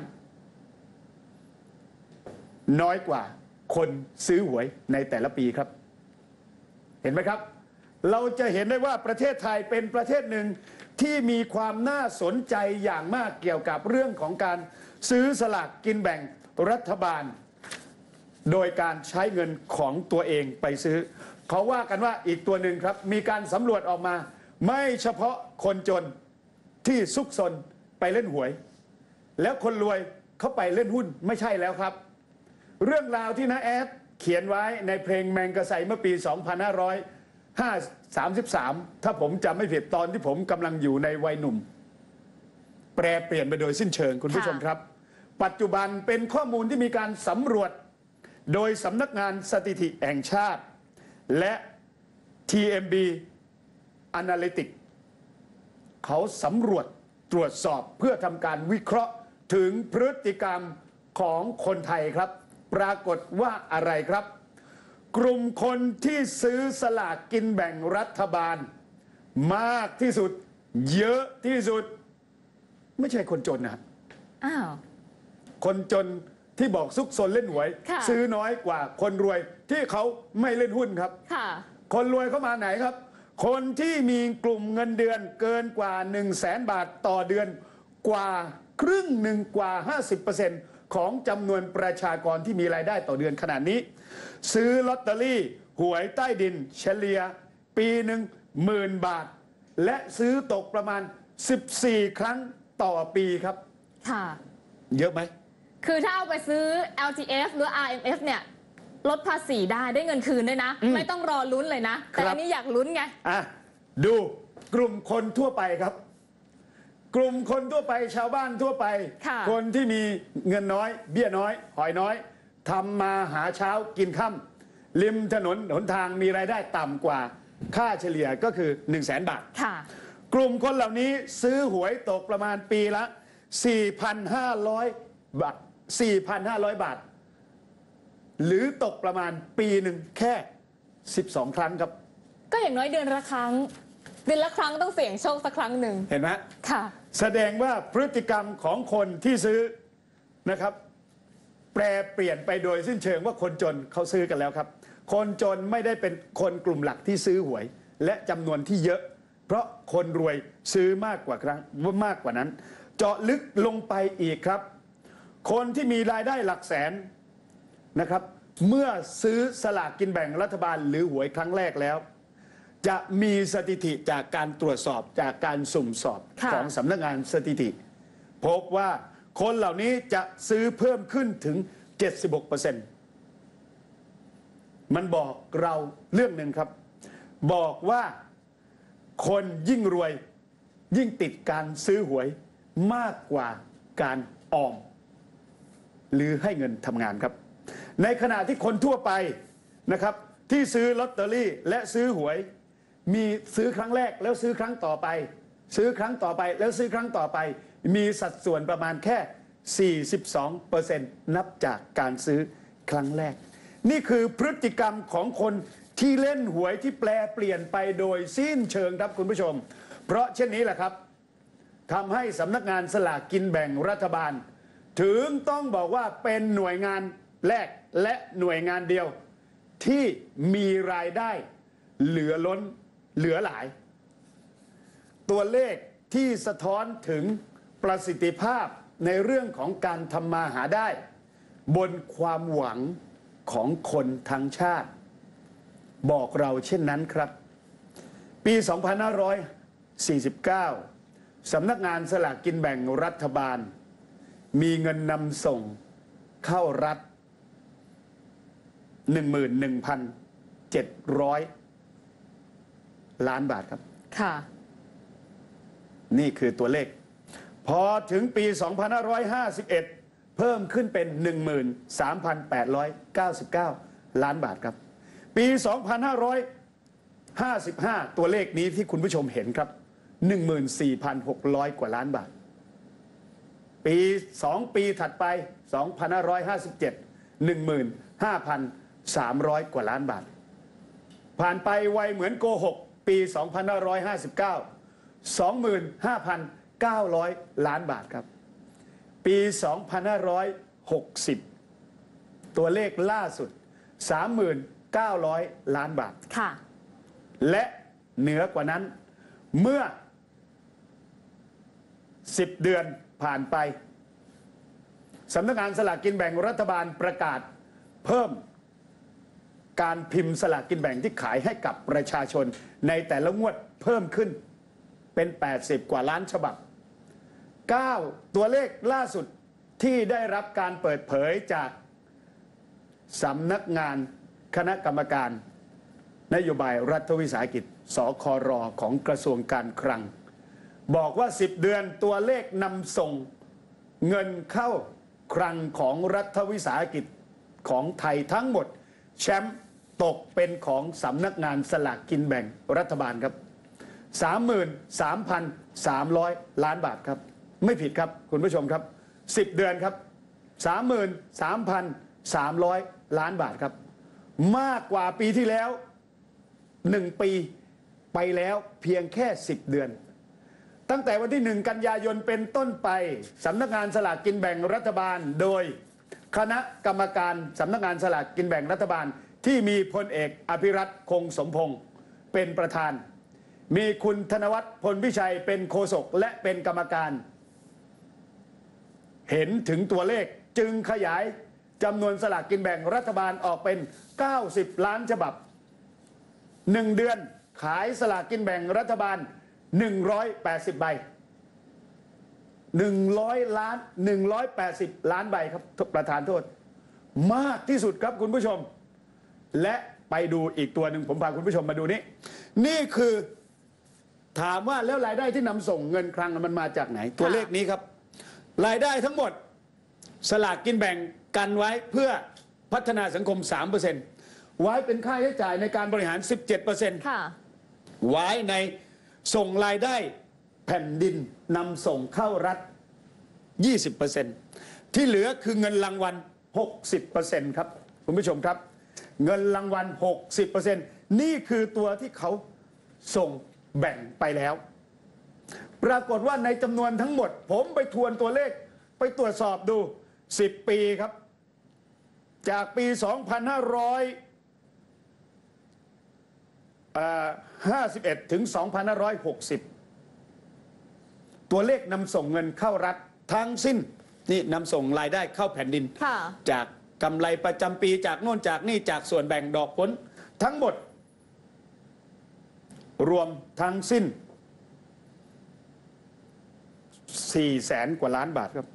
น้อยกว่าคนซื้อหวยในแต่ละปีครับเห็นไหมครับเราจะเห็นได้ว่าประเทศไทยเป็นประเทศหนึ่งที่มีความน่าสนใจอย่างมากเกี่ยวกับเรื่องของการซื้อสลากกินแบ่งรัฐบาลโดยการใช้เงินของตัวเองไปซื้อเขาว่ากันว่าอีกตัวหนึ่งครับมีการสำรวจออกมาไม่เฉพาะคนจนที่ซุกซนไปเล่นหวยแล้วคนรวยเขาไปเล่นหุ้นไม่ใช่แล้วครับเรื่องราวที่น้าแอดเขียนไว้ในเพลงแมงกะไซเมื่อปี 2533 ถ้าผมจำไม่ผิดตอนที่ผมกำลังอยู่ในวัยหนุ่มแปรเปลี่ยนไปโดยสิ้นเชิงคุณผู้ชมครับปัจจุบันเป็นข้อมูลที่มีการสำรวจโดยสำนักงานสถิติแห่งชาติและ TMB Analytics เขาสำรวจตรวจสอบเพื่อทำการวิเคราะห์ถึงพฤติกรรมของคนไทยครับปรากฏว่าอะไรครับกลุ่มคนที่ซื้อสลากกินแบ่งรัฐบาลมากที่สุดเยอะที่สุดไม่ใช่คนจนนะอ้าวคนจนที่บอกซุกซนเล่นหวยซื้อน้อยกว่าคนรวยที่เขาไม่เล่นหุ้นครับคนรวยเข้ามาไหนครับคนที่มีกลุ่มเงินเดือนเกินกว่า 100,000 บาทต่อเดือนกว่าครึ่งหนึ่งกว่า 50% ของจำนวนประชากรที่มีรายได้ต่อเดือนขนาดนี้ซื้อลอตเตอรี่หวยใต้ดินเฉลี่ยปีหนึ่ง10,000 บาทและซื้อตกประมาณ14 ครั้งต่อปีครับค่ะเยอะไหมคือถ้าเอาไปซื้อ LTF หรือ RMF เนี่ยลดภาษีได้เงินคืนด้วยนะไม่ต้องรอลุ้นเลยนะแต่อันนี้อยากลุ้นไงดูกลุ่มคนทั่วไปครับกลุ่มคนทั่วไปชาวบ้านทั่วไปคนที่มีเงินน้อยเบี้ยน้อยหอยน้อยทำมาหาเช้ากินค่ำริมถนนหนทางมีรายได้ต่ำกว่าค่าเฉลี่ยก็คือ 100,000 บาทกลุ่มคนเหล่านี้ซื้อหวยตกประมาณปีละ 4,500 บาท 4,500 บาทหรือตกประมาณปีหนึ่งแค่12 ครั้งครับก็อย่างน้อยเดือนละครั้งต้องเสี่ยงโชคสักครั้งหนึ่งเห็นไหมค่ะแสดงว่าพฤติกรรมของคนที่ซื้อนะครับแปรเปลี่ยนไปโดยสิ้นเชิงว่าคนจนเขาซื้อกันแล้วครับคนจนไม่ได้เป็นคนกลุ่มหลักที่ซื้อหวยและจำนวนที่เยอะเพราะคนรวยซื้อมากกว่านั้นเจาะลึกลงไปอีกครับคนที่มีรายได้หลักแสนนะครับเมื่อซื้อสลากกินแบ่งรัฐบาลหรือหวยครั้งแรกแล้วจะมีสถิติจากการตรวจสอบจากการสุ่มสอบของสำนักงานสถิติพบว่าคนเหล่านี้จะซื้อเพิ่มขึ้นถึง 76%มันบอกเราเรื่องหนึ่งครับบอกว่าคนยิ่งรวยยิ่งติดการซื้อหวยมากกว่าการออมหรือให้เงินทำงานครับในขณะที่คนทั่วไปนะครับที่ซื้อลอตเตอรี่และซื้อหวยมีซื้อครั้งแรกแล้วซื้อครั้งต่อไปซื้อครั้งต่อไปแล้วซื้อครั้งต่อไปมีสัดส่วนประมาณแค่ 42% นับจากการซื้อครั้งแรกนี่คือพฤติกรรมของคนที่เล่นหวยที่แปลเปลี่ยนไปโดยสิ้นเชิงครับคุณผู้ชมเพราะเช่นนี้แหละครับทำให้สำนักงานสลากกินแบ่งรัฐบาลถึงต้องบอกว่าเป็นหน่วยงานแรกและหน่วยงานเดียวที่มีรายได้เหลือล้นเหลือหลายตัวเลขที่สะท้อนถึงประสิทธิภาพในเรื่องของการทำมาหาได้บนความหวังของคนทั้งชาติบอกเราเช่นนั้นครับปี 2549 สำนักงานสลากกินแบ่งรัฐบาลมีเงินนำส่งเข้ารัฐ 11,700 ล้านบาทครับค่ะนี่คือตัวเลขพอถึงปี 2551 เพิ่มขึ้นเป็น 13,899 ล้านบาทครับปี 2555 ตัวเลขนี้ที่คุณผู้ชมเห็นครับ 14,600 กว่าล้านบาทปี2ปีถัดไป 2557 15,300 กว่าล้านบาทผ่านไปไวเหมือนโกหกปี 2559 25,900 ล้านบาทครับปี 2560 ตัวเลขล่าสุด 3,900 ล้านบาทค่ะและเหนือกว่านั้นเมื่อ10 เดือนผ่านไปสำนักงานสลากกินแบ่งรัฐบาลประกาศเพิ่มการพิมพ์สลากกินแบ่งที่ขายให้กับประชาชนในแต่ละงวดเพิ่มขึ้นเป็น80 กว่าล้านฉบับ9ตัวเลขล่าสุดที่ได้รับการเปิดเผยจากสำนักงานคณะกรรมการนโยบายรัฐวิสาหกิจสคร.ของกระทรวงการคลังบอกว่า10 เดือนตัวเลขนำส่งเงินเข้าคลังของรัฐวิสาหกิจของไทยทั้งหมดแชมป์ตกเป็นของสำนักงานสลากกินแบ่งรัฐบาลครับ 33,300 ล้านบาทครับไม่ผิดครับคุณผู้ชมครับ10 เดือนครับ 33,300 ล้านบาทครับมากกว่าปีที่แล้ว1 ปีไปแล้วเพียงแค่10 เดือนตั้งแต่วันที่1 กันยายนเป็นต้นไปสำนักงานสลากกินแบ่งรัฐบาลโดยคณะกรรมการสำนักงานสลากกินแบ่งรัฐบาลที่มีพลเอกอภิรัตคงสมพงศ์เป็นประธานมีคุณธนวัฒน์พลพิชัยเป็นโฆษกและเป็นกรรมการเห็นถึงตัวเลขจึงขยายจำนวนสลากกินแบ่งรัฐบาลออกเป็น90 ล้านฉบับ1 เดือนขายสลากกินแบ่งรัฐบาล180 ใบ100 ล้าน180 ล้านใบครับประธานโทษมากที่สุดครับคุณผู้ชมและไปดูอีกตัวหนึ่งผมพาคุณผู้ชมมาดูนี่คือถามว่าแล้วรายได้ที่นำส่งเงินคลังมันมาจากไหนตัวเลขนี้ครับรายได้ทั้งหมดสลากกินแบ่งกันไว้เพื่อพัฒนาสังคม 3% ไว้เป็นค่าใช้จ่ายในการบริหาร 17% ค่ะไว้ในส่งรายได้แผ่นดินนำส่งเข้ารัฐ 20% ที่เหลือคือเงินรางวัล 60% ครับคุณผู้ชมครับเงินรางวัล 60% นี่คือตัวที่เขาส่งแบ่งไปแล้วปรากฏว่าในจำนวนทั้งหมดผมไปทวนตัวเลขไปตรวจสอบดู10 ปีครับจากปี 2551 ถึง 2560 ตัวเลขนำส่งเงินเข้ารัฐทั้งสิ้นนี่นำส่งรายได้เข้าแผ่นดินจากกำไรประจำปีจากโน่นจากนี่จากส่วนแบ่งดอกผลทั้งหมดรวมทั้งสิ้น400,000 กว่าล้านบาทครับ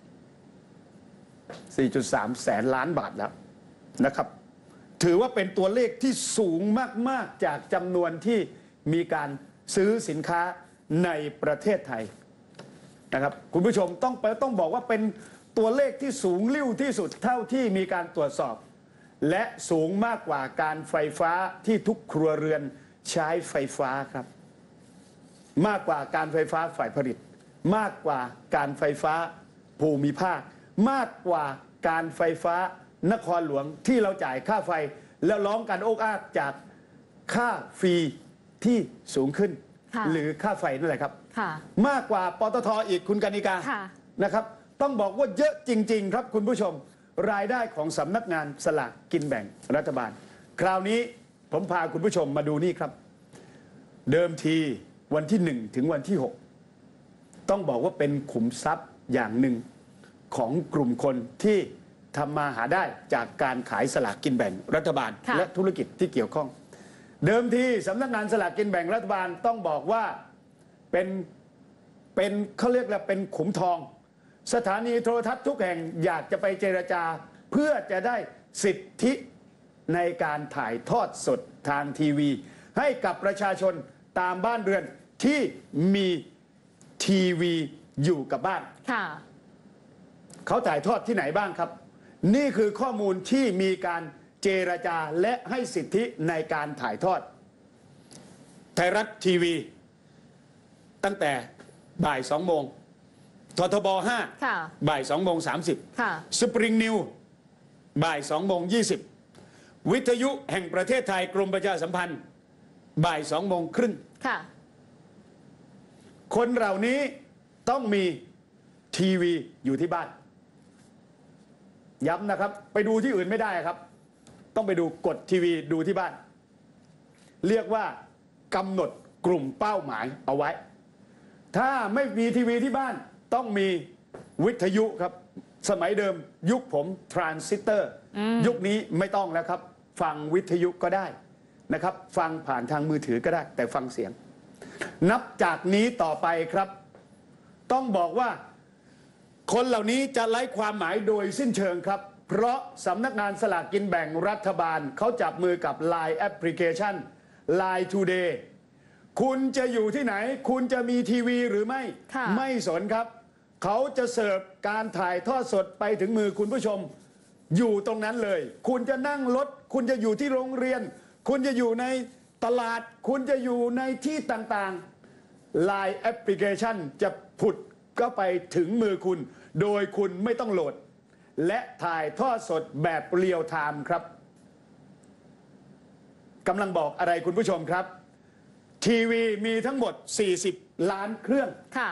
4.3 แสนล้านบาทแล้วนะครับถือว่าเป็นตัวเลขที่สูงมากๆจากจำนวนที่มีการซื้อสินค้าในประเทศไทยนะครับคุณผู้ชมต้องบอกว่าเป็นตัวเลขที่สูงลิ่วที่สุดเท่าที่มีการตรวจสอบและสูงมากกว่าการไฟฟ้าที่ทุกครัวเรือนใช้ไฟฟ้าครับมากกว่าการไฟฟ้าฝ่ายผลิตมากกว่าการไฟฟ้าภูมิภาคมากกว่าการไฟฟ้านครหลวงที่เราจ่ายค่าไฟแล้วร้องกันโอกอากจากค่าฟรีที่สูงขึ้นหรือค่าไฟนั่นแหละครับมากกว่าปตท.อีกคุณกนิกานะครับต้องบอกว่าเยอะจริงๆครับคุณผู้ชมรายได้ของสำนักงานสลากกินแบ่งรัฐบาลคราวนี้ผมพาคุณผู้ชมมาดูนี่ครับเดิมทีวันที่1 ถึงวันที่ 6ต้องบอกว่าเป็นขุมทรัพย์อย่างหนึ่งของกลุ่มคนที่ทำมาหาได้จากการขายสลากกินแบ่งรัฐบาลและธุรกิจที่เกี่ยวข้องเดิมทีสำนักงานสลากกินแบ่งรัฐบาลต้องบอกว่าเป็นเขาเรียกว่าเป็นขุมทองสถานีโทรทัศน์ทุกแห่งอยากจะไปเจรจาเพื่อจะได้สิทธิในการถ่ายทอดสดทางทีวีให้กับประชาชนตามบ้านเรือนที่มีทีวีอยู่กับบ้านเขาถ่ายทอดที่ไหนบ้างครับนี่คือข้อมูลที่มีการเจรจาและให้สิทธิในการถ่ายทอดไทยรัฐทีวีตั้งแต่บ่าย 2 โมงททบ 5บ่าย 2 โมง 30สปริงนิวบ่าย 2 โมง 20วิทยุแห่งประเทศไทยกรมประชาสัมพันธ์บ่าย2 โมงครึ่งค่ะคนเหล่านี้ต้องมีทีวีอยู่ที่บ้านย้ำนะครับไปดูที่อื่นไม่ได้ครับต้องไปดูกดทีวีดูที่บ้านเรียกว่ากำหนดกลุ่มเป้าหมายเอาไว้ถ้าไม่มีทีวีที่บ้านต้องมีวิทยุครับสมัยเดิมยุคผมทรานซิสเตอร์ยุคนี้ไม่ต้องแล้วครับฟังวิทยุก็ได้นะครับฟังผ่านทางมือถือก็ได้แต่ฟังเสียงนับจากนี้ต่อไปครับต้องบอกว่าคนเหล่านี้จะไร้ความหมายโดยสิ้นเชิงครับเพราะสำนักงานสลากกินแบ่งรัฐบาลเขาจับมือกับ Line แอปพลิเคชัน Line Today คุณจะอยู่ที่ไหนคุณจะมีทีวีหรือไม่ไม่สนครับเขาจะเสิร์ฟการถ่ายทอดสดไปถึงมือคุณผู้ชมอยู่ตรงนั้นเลยคุณจะนั่งรถคุณจะอยู่ที่โรงเรียนคุณจะอยู่ในตลาดคุณจะอยู่ในที่ต่างๆ Line แอปพลิเคชันจะผุดก็ไปถึงมือคุณโดยคุณไม่ต้องโหลดและถ่ายทอดสดแบบเรียลไทม์ครับกำลังบอกอะไรคุณผู้ชมครับทีวีมีทั้งหมด40 ล้านเครื่องค่ะ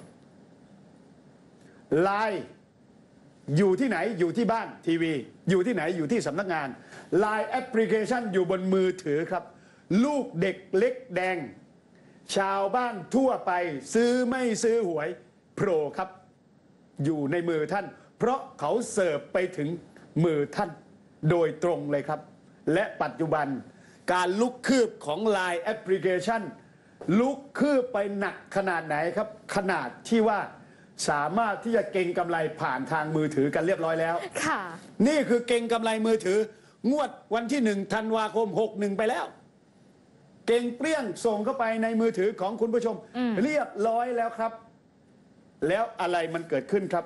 ไลน์อยู่ที่ไหนอยู่ที่บ้านทีวีอยู่ที่ไหนอยู่ที่สำนักงาน Line แอปพลิเคชันอยู่บนมือถือครับลูกเด็กเล็กแดงชาวบ้านทั่วไปซื้อไม่ซื้อหวยโผล่ครับอยู่ในมือท่านเพราะเขาเสิร์ฟไปถึงมือท่านโดยตรงเลยครับและปัจจุบันการลุกคืบของ Line แอปพลิเคชันลุกคืบไปหนักขนาดไหนครับขนาดที่ว่าสามารถที่จะเก็งกำไรผ่านทางมือถือกันเรียบร้อยแล้วค่ะนี่คือเก็งกำไรมือถืองวดวันที่1 ธันวาคม 61ไปแล้วเก่งเปรี้ยงส่งเข้าไปในมือถือของคุณผู้ชมเรียบร้อยแล้วครับแล้วอะไรมันเกิดขึ้นครับ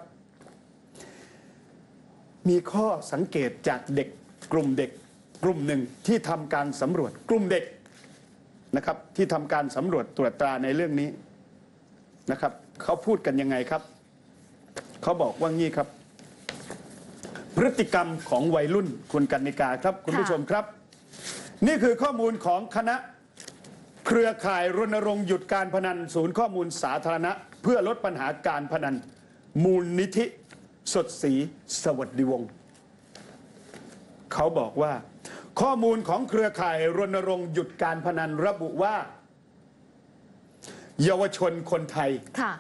มีข้อสังเกตจากเด็กกลุ่มหนึ่งที่ทำการสำรวจกลุ่มเด็กนะครับที่ทำการสำรวจตรวจตราในเรื่องนี้นะครับเขาพูดกันยังไงครับเขาบอกว่างี้ครับพฤติกรรมของวัยรุ่นคุณกนิกาครับคุณผู้ชมครับนี่คือข้อมูลของคณะเครือข่ายรณรงค์หยุดการพนันศูนย์ข้อมูลสาธารณะเพื่อลดปัญหาการพนันมูลนิธิสดศรีสวัสดิวงศ์เขาบอกว่าข้อมูลของเครือข่ายรณรงค์หยุดการพนันระบุว่าเยาวชนคนไทย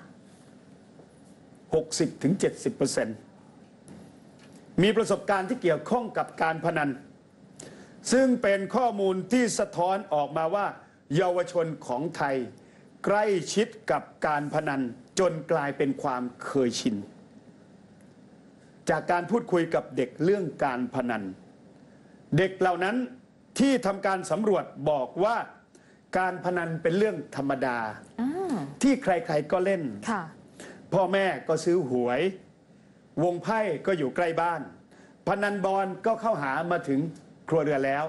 60-70% มีประสบการณ์ที่เกี่ยวข้องกับการพนันซึ่งเป็นข้อมูลที่สะท้อนออกมาว่าเยาวชนของไทยใกล้ชิดกับการพนันจนกลายเป็นความเคยชินจากการพูดคุยกับเด็กเรื่องการพนันเด็กเหล่านั้นที่ทำการสำรวจบอกว่าการพนันเป็นเรื่องธรรมดาที่ใครๆก็เล่นพ่อแม่ก็ซื้อหวยวงไพ่ก็อยู่ใกล้บ้านพนันบอลก็เข้าหามาถึงครัวเรือนแล้ว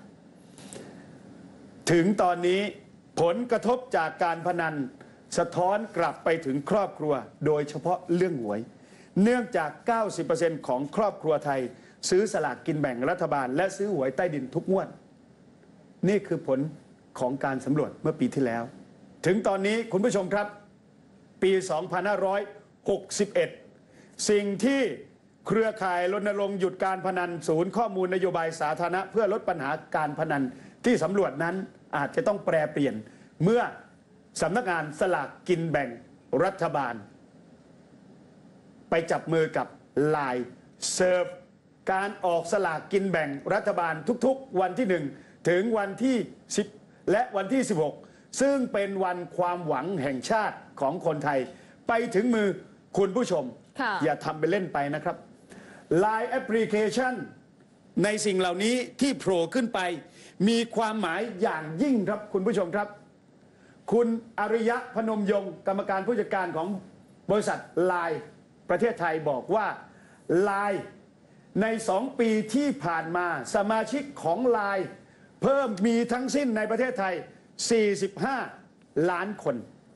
ถึงตอนนี้ผลกระทบจากการพนันสะท้อนกลับไปถึงครอบครัวโดยเฉพาะเรื่องหวยเนื่องจาก 90% ของครอบครัวไทยซื้อสลากกินแบ่งรัฐบาลและซื้อหวยใต้ดินทุกงวดนี่คือผลของการสำรวจเมื่อปีที่แล้วถึงตอนนี้คุณผู้ชมครับปี 2561 สิ่งที่เครือข่ายรณรงค์หยุดการพนันศูนย์ข้อมูลนโยบายสาธารณะเพื่อลดปัญหาการพนันที่สำรวจนั้นอาจจะต้องแปรเปลี่ยนเมื่อสำนักงานสลากกินแบ่งรัฐบาลไปจับมือกับ Line เสิร์ฟการออกสลากกินแบ่งรัฐบาลทุกๆวันที่1ถึงวันที่10และวันที่16ซึ่งเป็นวันความหวังแห่งชาติของคนไทยไปถึงมือคุณผู้ชมอย่าทำไปเล่นไปนะครับ Line แอปพลิเคชันในสิ่งเหล่านี้ที่โผล่ขึ้นไปมีความหมายอย่างยิ่งครับคุณผู้ชมครับคุณอริยะพนมยงค์กรรมการผู้จัดการของบริษัท Line ประเทศไทยบอกว่า Line ใน2 ปีที่ผ่านมาสมาชิกของ Line เพิ่มมีทั้งสิ้นในประเทศไทย45 ล้านคน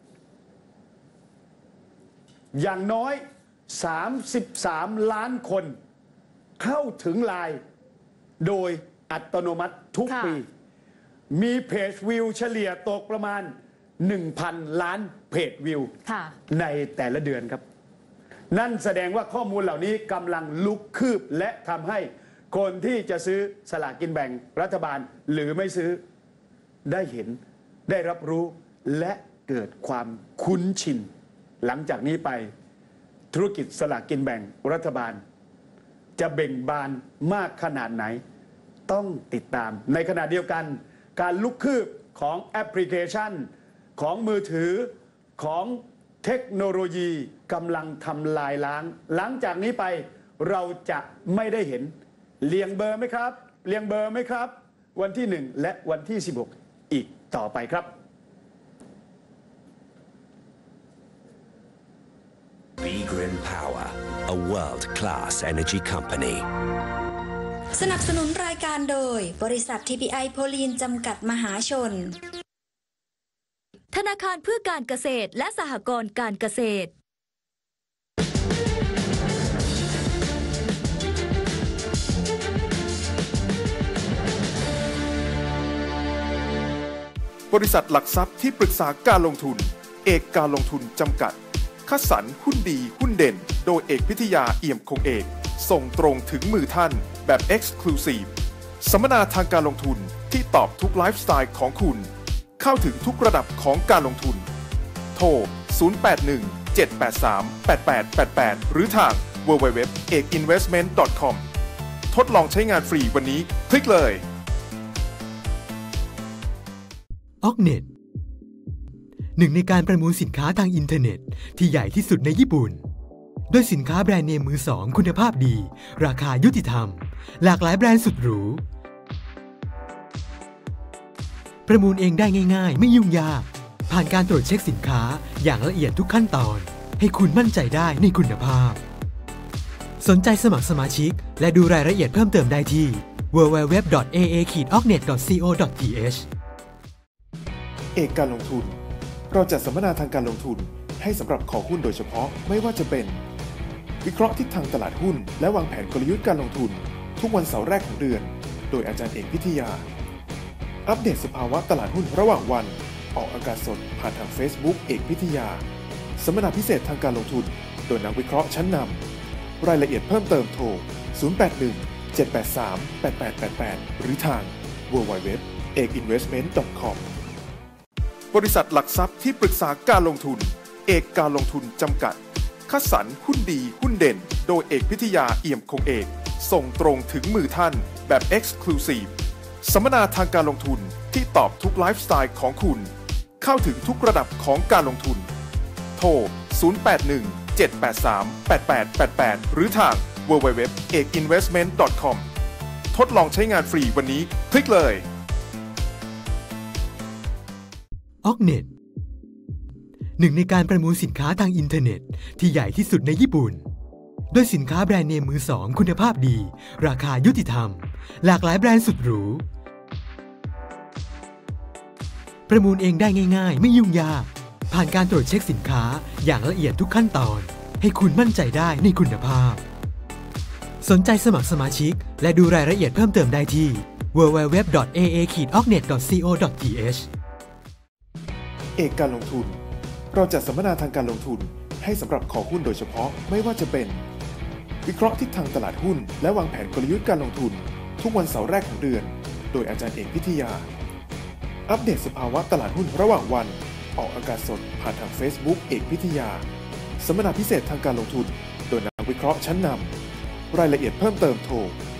อย่างน้อย33 ล้านคนเข้าถึง Line โดยอัตโนมัติทุกปีมีเพจวิวเฉลี่ยตกประมาณ 1,000 ล้านเพจวิวในแต่ละเดือนครับนั่นแสดงว่าข้อมูลเหล่านี้กำลังลุกคืบและทำให้คนที่จะซื้อสลากกินแบ่งรัฐบาลหรือไม่ซื้อได้เห็นได้รับรู้และเกิดความคุ้นชินหลังจากนี้ไปธุรกิจสลากกินแบ่งรัฐบาลจะเบ่งบานมากขนาดไหนต้องติดตามในขณะเดียวกันการลุกคืบของแอปพลิเคชันของมือถือของเทคโนโลยีกำลังทำลายล้างหลังจากนี้ไปเราจะไม่ได้เห็นเรียงเบอร์ไหมครับเรียงเบอร์ไหมครับวันที่1และวันที่16อีกต่อไปครับ Grin Power, a world-class energy company. สนับสนุนรายการโดยบริษัท TPI โพลีนจำกัดมหาชนธนาคารเพื่อการเกษตรและสหกรณ์การเกษตรบริษัทหลักทรัพย์ที่ปรึกษาการลงทุนเอกการลงทุนจำกัดคัดสรรหุ้นดีหุ้นเด่นโดยเอกพิทยาเอี่ยมคงเอกส่งตรงถึงมือท่านแบบ Exclusive สัมมนาทางการลงทุนที่ตอบทุกไลฟ์สไตล์ของคุณเข้าถึงทุกระดับของการลงทุนโทร 081-783-8888 หรือทาง www.ekinvestment.com ทดลองใช้งานฟรีวันนี้คลิกเลยออกเน็ตหนึ่งในการประมูลสินค้าทางอินเทอร์เน็ตที่ใหญ่ที่สุดในญี่ปุ่นด้วยสินค้าแบรนด์เนมมือสองคุณภาพดีราคายุติธรรมหลากหลายแบรนด์สุดหรูประมูลเองได้ง่ายๆไม่ยุ่งยากผ่านการตรวจเช็คสินค้าอย่างละเอียดทุกขั้นตอนให้คุณมั่นใจได้ในคุณภาพสนใจสมัครสมาชิกและดูรายละเอียดเพิ่มเติมได้ที่ www.aa-oknet.co.th เอกการลงทุนเราจัดสัมมนาทางการลงทุนให้สำหรับคอหุ้นโดยเฉพาะไม่ว่าจะเป็นวิเคราะห์ทิศทางตลาดหุ้นและวางแผนกลยุทธ์การลงทุนทุกวันเสาร์แรกของเดือนโดยอาจารย์เอกพิทยาอัปเดตสภาวะตลาดหุ้นระหว่างวันออกอากาศสดผ่านทาง Facebook เอกพิทยาสัมมนาพิเศษทางการลงทุนโดยนักวิเคราะห์ชั้นนำรายละเอียดเพิ่มเติมโทร 081-783-8888 หรือทาง www.ekinvestment.com บริษัทหลักทรัพย์ที่ปรึกษาการลงทุนเอกการลงทุนจำกัดคัดสรรหุ้นดีหุ้นเด่นโดยเอกพิทยาเอี่ยมคงเอกส่งตรงถึงมือท่านแบบ Exclusive สัมมนาทางการลงทุนที่ตอบทุกไลฟ์สไตล์ของคุณเข้าถึงทุกระดับของการลงทุนโทร 081-783-8888 หรือทาง www.ekinvestment.com ทดลองใช้งานฟรีวันนี้คลิกเลยออกเน็ตหนึ่งในการประมูลสินค้าทางอินเทอร์เน็ตที่ใหญ่ที่สุดในญี่ปุ่นด้วยสินค้าแบรนด์เนมมือสองคุณภาพดีราคายุติธรรมหลากหลายแบรนด์สุดหรูประมูลเองได้ง่ายๆไม่ยุ่งยากผ่านการตรวจเช็คสินค้าอย่างละเอียดทุกขั้นตอนให้คุณมั่นใจได้ในคุณภาพสนใจสมัครสมาชิกและดูรายละเอียดเพิ่มเติมได้ที่ www.aa-oknet.co.th เอกการลงทุนเราจัดสัมมนาทางการลงทุนให้สำหรับคอหุ้นโดยเฉพาะไม่ว่าจะเป็นวิเคราะห์ทิศทางตลาดหุ้นและวางแผนกลยุทธ์การลงทุนทุกวันเสาร์แรกของเดือนโดยอาจารย์เอกพิทยาอัปเดตสภาวะตลาดหุ้นระหว่างวันออกอากาศสดผ่านทาง Facebook เอกพิทยาสัมมนาพิเศษทางการลงทุนโดยนักวิเคราะห์ชั้นนำรายละเอียดเพิ่มเติมโทร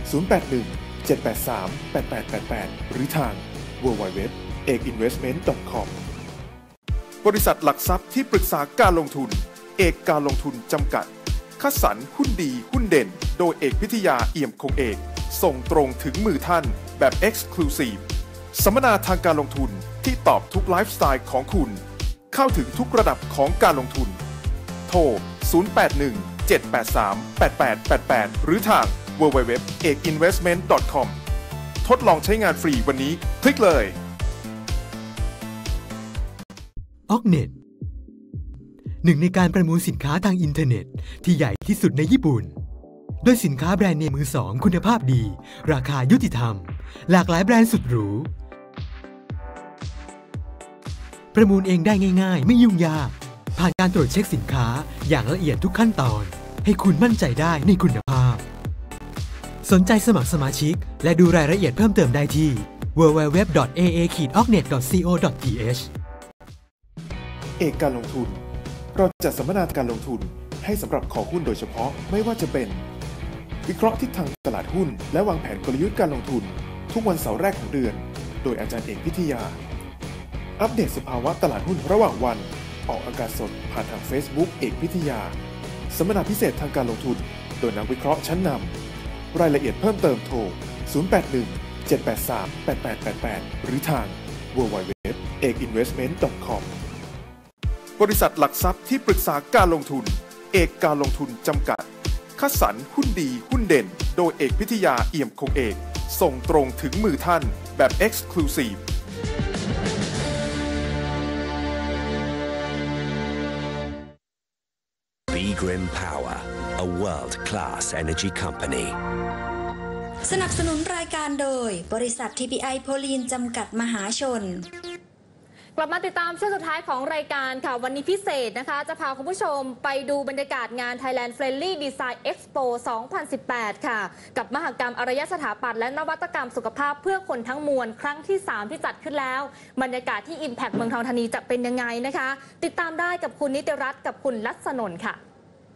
081-783-8888 หรือทาง www.ekinvestment.com บริษัทหลักทรัพย์ที่ปรึกษาการลงทุนเอกการลงทุนจำกัดคัดสรรหุ้นดีหุ้นเด่นโดยเอกพิทยาเอี่ยมคงเอกส่งตรงถึงมือท่านแบบ Exclusive สัมมนาทางการลงทุนที่ตอบทุกไลฟ์สไตล์ของคุณเข้าถึงทุกระดับของการลงทุนโทร 081-783-8888 หรือทาง www.ekinvestment.com ทดลองใช้งานฟรีวันนี้คลิกเลยออกเน็ตหนึ่งในการประมูลสินค้าทางอินเทอร์เน็ตที่ใหญ่ที่สุดในญี่ปุ่นด้วยสินค้าแบรนด์เนมมือสองคุณภาพดีราคายุติธรรมหลากหลายแบรนด์สุดหรูประมูลเองได้ง่ายๆไม่ยุ่งยากผ่านการตรวจเช็คสินค้าอย่างละเอียดทุกขั้นตอนให้คุณมั่นใจได้ในคุณภาพสนใจสมัครสมาชิกและดูรายละเอียดเพิ่มเติมได้ที่ www.aa-ognet.co.th เอกการลงทุนเราจัดสัมมนาการลงทุนให้สำหรับคอหุ้นโดยเฉพาะไม่ว่าจะเป็นวิเคราะห์ทิศทางตลาดหุ้นและวางแผนกลยุทธ์การลงทุนทุกวันเสาร์แรกของเดือนโดยอาจารย์เอกพิทยาอัปเดตสภาวะตลาดหุ้นระหว่างวันออกอากาศสดผ่านทาง Facebook เอกพิทยาสัมมนาพิเศษทางการลงทุนโดยนักวิเคราะห์ชั้นนำรายละเอียดเพิ่มเติมโทร 081-783-8888 หรือทาง www.ekinvestment.com บริษัทหลักทรัพย์ที่ปรึกษาการลงทุนเอกการลงทุนจำกัดคัดสรรหุ้นดีหุ้นเด่นโดยเอกพิทยาเอี่ยมคงเอกส่งตรงถึงมือท่านแบบ Exclusive Grim Power, a world-class energy company. สนับสนุนรายการโดยบริษัท TPI โพลีนจำกัดมหาชนกลับมาติดตามช่วงสุดท้ายของรายการค่ะวันนี้พิเศษนะคะจะพาคุณผู้ชมไปดูบรรยากาศงาน Thailand Friendly Design Expo 2018 ค่ะกับมหกรรมอารยสถาปัตย์และนวัตกรรมสุขภาพเพื่อคนทั้งมวลครั้งที่ 3 ที่จัดขึ้นแล้วบรรยากาศที่ Impact เมืองทองธานีจะเป็นยังไงนะคะติดตามได้กับคุณนิติรัตน์กับคุณลัษนนท์ค่ะ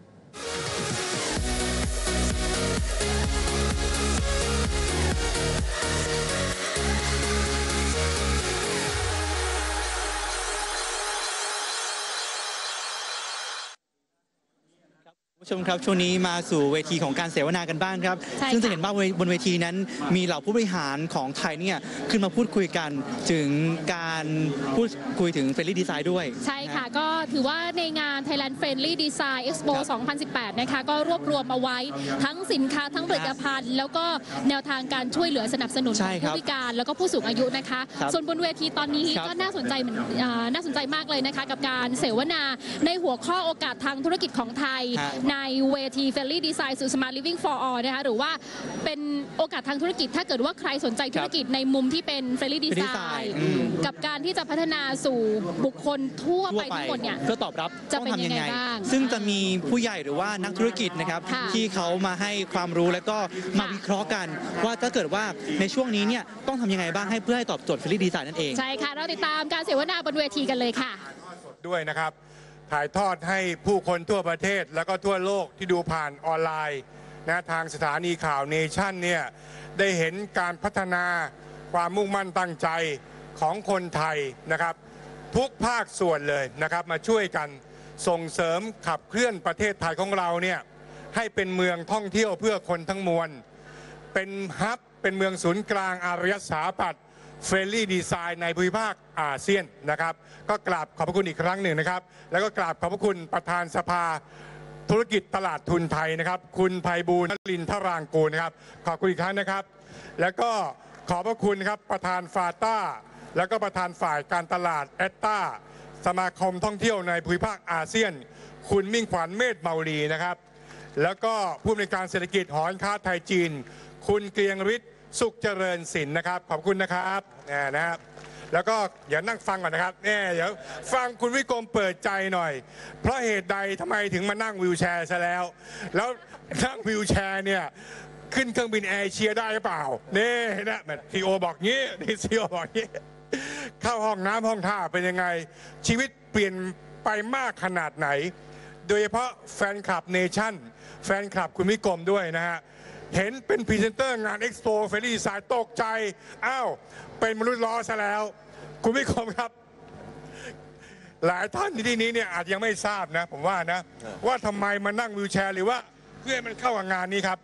ผู้ชมครับช่วงนี้มาสู่เวทีของการเสวนากันบ้างครับซึ่งจะเห็นว่าบนเวทีนั้นมีเหล่าผู้บริหารของไทยเนี่ยขึ้นมาพูดคุยกันถึงการพูดคุยถึง Friendly Design ด้วยใช่ค่ะก็ถือว่าในงาน Thailand Friendly Design Expo 2018 นะคะก็รวบรวมเอาไว้ทั้งสินค้าทั้งผลิตภัณฑ์แล้วก็แนวทางการช่วยเหลือสนับสนุนผู้พิการแล้วก็ผู้สูงอายุนะคะส่วนบนเวทีตอนนี้ก็น่าสนใจมากเลยนะคะกับการเสวนาในหัวข้อโอกาสทางธุรกิจของไทยในเวที Friendly Design สู่ Smart Living for All นะคะหรือว่าเป็นโอกาสทางธุรกิจถ้าเกิดว่าใครสนใจธุรกิจในมุมที่เป็น Friendly Design กับการที่จะพัฒนาสู่บุคคลทั่วไปทั้งหมดเนี่ยเพื่อตอบรับจะเป็นยังไงบ้างซึ่งจะมีผู้ใหญ่หรือว่านักธุรกิจนะครับที่เขามาให้ความรู้แล้วก็มาวิเคราะห์กันว่าถ้าเกิดว่าในช่วงนี้เนี่ยต้องทำยังไงบ้างให้เพื่อให้ตอบโจทย์ Friendly Design นั่นเองใช่ค่ะเราติดตามการเสวนาบนเวทีกันเลยค่ะด้วยนะครับถ่ายทอดให้ผู้คนทั่วประเทศแล้วก็ทั่วโลกที่ดูผ่านออนไลน์นะทางสถานีข่าวเนชั่นเนี่ยได้เห็นการพัฒนาความมุ่งมั่นตั้งใจของคนไทยนะครับทุกภาคส่วนเลยนะครับมาช่วยกันส่งเสริมขับเคลื่อนประเทศไทยของเราเนี่ยให้เป็นเมืองท่องเที่ยวเพื่อคนทั้งมวลเป็นฮับเป็นเมืองศูนย์กลางอารยสถาปัตย์Friendly Design ในภูมิภาคอาเซียนนะครับก็กราบขอบพระคุณอีกครั้งหนึ่งนะครับแล้วก็กราบขอบพระคุณประธานสภาธุรกิจตลาดทุนไทยนะครับคุณไพบูลย์ นลินทรางกูลนะครับขอบคุณอีกครั้งนะครับแล้วก็ขอบพระคุณครับประธานฟาต้าแล้วก็ประธานฝ่ายการตลาดแอตตาสมาคมท่องเที่ยวในภูมิภาคอาเซียนคุณมิ่งขวัญเมธเมาลีนะครับแล้วก็ผู้อำนวยการเศรษฐกิจหอการค้าไทยจีนคุณเกรียงฤทธิ์สุขเจริญศิลป์นะครับขอบคุณนะครับนะครับแล้วก็อย่านั่งฟังก่อนนะครับเดี๋ยวฟังคุณวิกรมเปิดใจหน่อยเพราะเหตุใดทำไมถึงมานั่งวีลแชร์ซะแล้วนั่งวีลแชร์เนี่ยขึ้นเครื่องบินแอร์เอเชียได้หรือเปล่านี่นะซีโอบอกงี้นี่ซีโอบอกงี้เข้าห้องน้ำห้องท่าเป็นยังไงชีวิตเปลี่ยนไปมากขนาดไหนโดยเฉพาะแฟนคลับเนชั่นแฟนคลับคุณวิกรมด้วยนะฮะเห็นเป็นพรีเซนเตอร์งาน Expo Friendly Design ตกใจอ้าวเป็นมนุษย์ล้อซะแล้วคุณวิกรมครับหลายท่านที่นี้เนี่ยอาจยังไม่ทราบนะผมว่านะว่าทำไมมานั่งวีลแชร์หรือว่าเพื่อมันเข้ากับงานนี้ครับ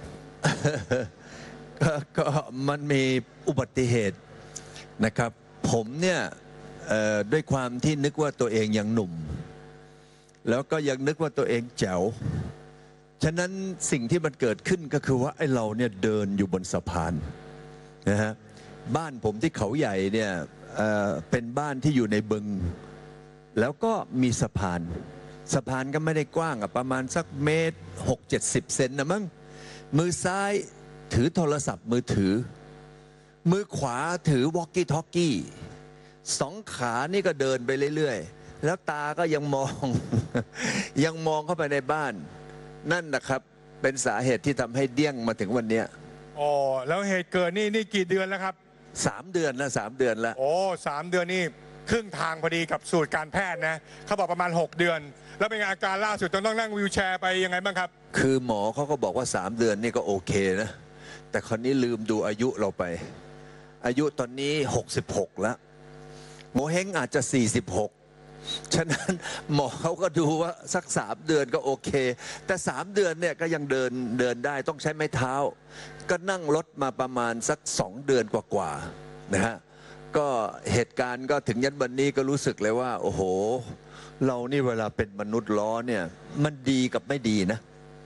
ก็มันมีอุบัติเหตุนะครับผมเนี่ยด้วยความที่นึกว่าตัวเองยังหนุ่มแล้วก็ยังนึกว่าตัวเองแจ๋วฉะนั้นสิ่งที่มันเกิดขึ้นก็คือว่าไอ้เราเนี่ยเดินอยู่บนสะพานนะฮะบ้านผมที่เขาใหญ่เนี่ยเป็นบ้านที่อยู่ในบึงแล้วก็มีสะพานก็ไม่ได้กว้างประมาณสักเมตร60-70 เซนนะมั้งมือซ้ายถือโทรศัพท์มือถือมือขวาถือวอลกี้ทอกกี้ 2 ขานี่ก็เดินไปเรื่อยๆแล้วตาก็ยังมอง ยังมองเข้าไปในบ้านนั่นนะครับเป็นสาเหตุที่ทำให้เดี้ยงมาถึงวันนี้อ๋อแล้วเหตุเกิดนี่กี่เดือนแล้วครับ 3 เดือนแล้ว3 เดือนแล้วโอ้3 เดือนนี่ครึ่งทางพอดีกับสูตรการแพทย์นะเขาบอกประมาณ6 เดือนแล้วเป็นอาการล่าสุดต้องนั่งวีลแชร์ไปยังไงบ้างครับคือหมอเขาก็บอกว่า3 เดือนนี่ก็โอเคนะแต่คนนี้ลืมดูอายุเราไปอายุตอนนี้66แล้วโมเฮงอาจจะ46ฉะนั้นหมอเขาก็ดูว่าสัก3 เดือนก็โอเคแต่3 เดือนเนี่ยก็ยังเดินได้ต้องใช้ไม้เท้าก็นั่งรถมาประมาณสัก2 เดือนกว่าๆนะฮะก็เหตุการณ์ก็ถึงยันวันนี้ก็รู้สึกเลยว่าโอ้โหเรานี่เวลาเป็นมนุษย์ล้อเนี่ยมันดีกับไม่ดีนะ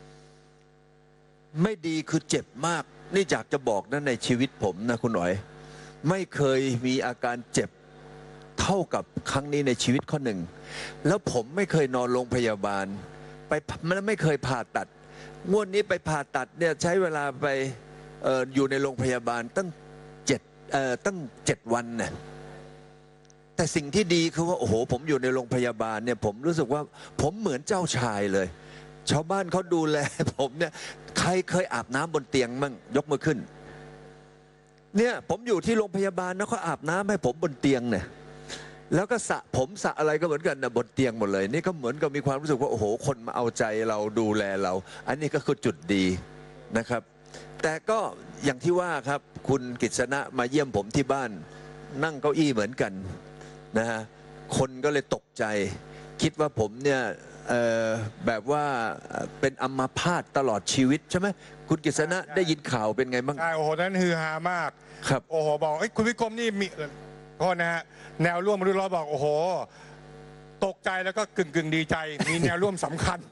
ไม่ดีคือเจ็บมากนี่อยากจะบอกนะในชีวิตผมนะคุณหน่อยไม่เคยมีอาการเจ็บเท่ากับครั้งนี้ในชีวิตข้อหนึ่งแล้วผมไม่เคยนอนโรงพยาบาลไม่เคยผ่าตัดงวดนี้ไปผ่าตัดเนี่ยใช้เวลาไปอยู่ในโรงพยาบาลตั้ง7 วันเนี่ยแต่สิ่งที่ดีคือว่าโอ้โหผมอยู่ในโรงพยาบาลเนี่ยผมรู้สึกว่าผมเหมือนเจ้าชายเลยชาวบ้านเขาดูแลผมเนี่ยใครเคยอาบน้ำบนเตียงมั่งยกมือขึ้นเนี่ยผมอยู่ที่โรงพยาบาลแล้วเขาอาบน้ำให้ผมบนเตียงเนี่ยแล้วก็สระผมสระอะไรก็เหมือนกันนะบนเตียงหมดเลยนี่ก็เหมือนกับมีความรู้สึกว่าโอ้โหคนมาเอาใจเราดูแลเราอันนี้ก็คือจุดดีนะครับแต่ก็อย่างที่ว่าครับคุณกฤษณะมาเยี่ยมผมที่บ้านนั่งเก้าอี้เหมือนกันนะฮะคนก็เลยตกใจคิดว่าผมเนี่ยแบบว่าเป็นอัมพาตตลอดชีวิตใช่ไหมคุณกฤษณะได้ยินข่าวเป็นไงบ้างใช่โอ้โหนั้นฮือฮามากครับโอ้โหบอกคุณวิกรมนี่มีโทษนะฮะแนวร่วมมนุษย์ล้อบอกโอ้โหตกใจแล้วก็กึ่งดีใจมีแนวร่วมสำคัญ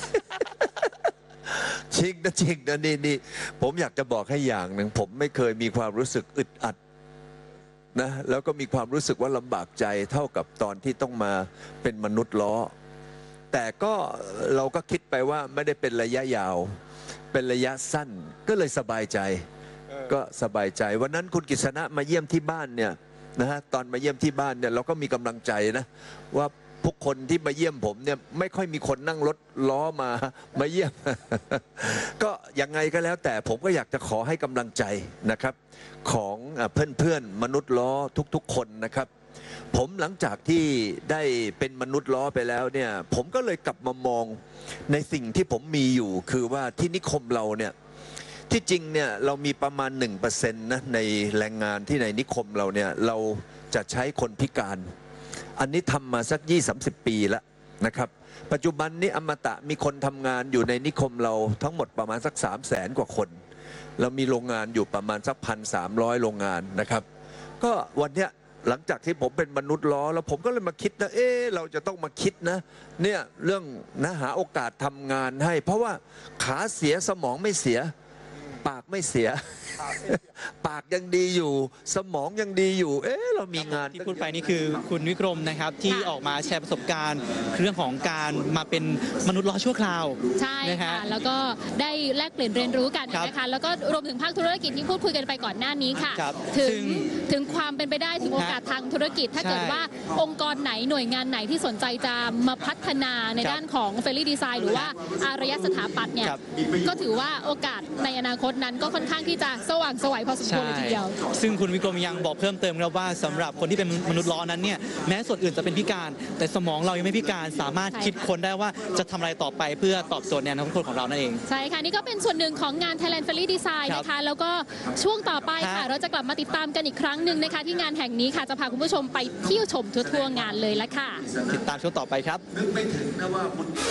จริงนะนี่ผมอยากจะบอกให้อย่างหนึ่งผมไม่เคยมีความรู้สึกอึดอัดนะแล้วก็มีความรู้สึกว่าลำบากใจเท่ากับตอนที่ต้องมาเป็นมนุษย์ล้อแต่ก็เราก็คิดไปว่าไม่ได้เป็นระยะยาวเป็นระยะสั้นก็เลยสบายใจก็สบายใจวันนั้นคุณกฤษณะมาเยี่ยมที่บ้านเนี่ยนะฮะตอนมาเยี่ยมที่บ้านเนี่ยเราก็มีกำลังใจนะว่าทุกคนที่มาเยี่ยมผมเนี่ยไม่ค่อยมีคนนั่งรถล้อมาเยี่ยม ก็ยังไงก็แล้วแต่ผมก็อยากจะขอให้กำลังใจนะครับของเพื่อนมนุษย์ล้อทุกๆคนนะครับผมหลังจากที่ได้เป็นมนุษย์ล้อไปแล้วเนี่ยผมก็เลยกลับมามองในสิ่งที่ผมมีอยู่คือว่าที่นิคมเราเนี่ยที่จริงเนี่ยเรามีประมาณ 1% นะในแรงงานที่ในนิคมเราเนี่ยเราจะใช้คนพิการอันนี้ทำมาสัก 20-30 ปีแล้วนะครับปัจจุบันนี้อมตะมีคนทำงานอยู่ในนิคมเราทั้งหมดประมาณสัก 300,000 กว่าคนเรามีโรงงานอยู่ประมาณสัก 1,300 โรงงานนะครับก็วันเนี้ยหลังจากที่ผมเป็นมนุษย์ล้อแล้วผมก็เลยมาคิดนะเราจะต้องมาคิดนะเนี่ยเรื่องนะหาโอกาสทำงานให้เพราะว่าขาเสียสมองไม่เสียปากไม่เสีย ปากยังดีอยู่สมองยังดีอยู่เรามีงานที่พูดไปนี่คือคุณวิกรมนะครับที่ออกมาแชร์ประสบการณ์เรื่องของการมาเป็นมนุษย์ล้อชั่วคราวใช่ค่ะแล้วก็ได้แลกเปลี่ยนเรียนรู้กันนะคะแล้วก็รวมถึงภาคธุรกิจที่พูดคุยกันไปก่อนหน้านี้ค่ะถึงความเป็นไปได้ถึงโอกาสทางธุรกิจถ้าเกิดว่าองค์กรไหนหน่วยงานไหนที่สนใจจะมาพัฒนาในด้านของเฟรนลี่ดีไซน์หรือว่าอารยสถาปัตย์เนี่ยก็ถือว่าโอกาสในอนาคตนั้นก็ค่อนข้างที่จะสว่างไสวพอสมควรเลยทีเดียวซึ่งคุณวิกรมยังบอกเพิ่มเติมครับว่าสำหรับคนที่เป็นมนุษย์ล้อนั้นเนี่ยแม้ส่วนอื่นจะเป็นพิการแต่สมองเรายังไม่พิการสามารถคิดค้นได้ว่าจะทำอะไรต่อไปเพื่อตอบโจทย์ในอนาคตของเรานั่นเองใช่ค่ะนี่ก็เป็นส่วนหนึ่งของงาน Thailand Friendly Design นะคะแล้วก็ช่วงต่อไปค่ะเราจะกลับมาติดตามกันอีกครั้งหนึ่งนะคะที่งานแห่งนี้ค่ะจะพาคุณผู้ชมไปเที่ยวชมทั่วงานเลยละค่ะติดตามช่วงต่อไปครับนึกไม่ถึงนะว่า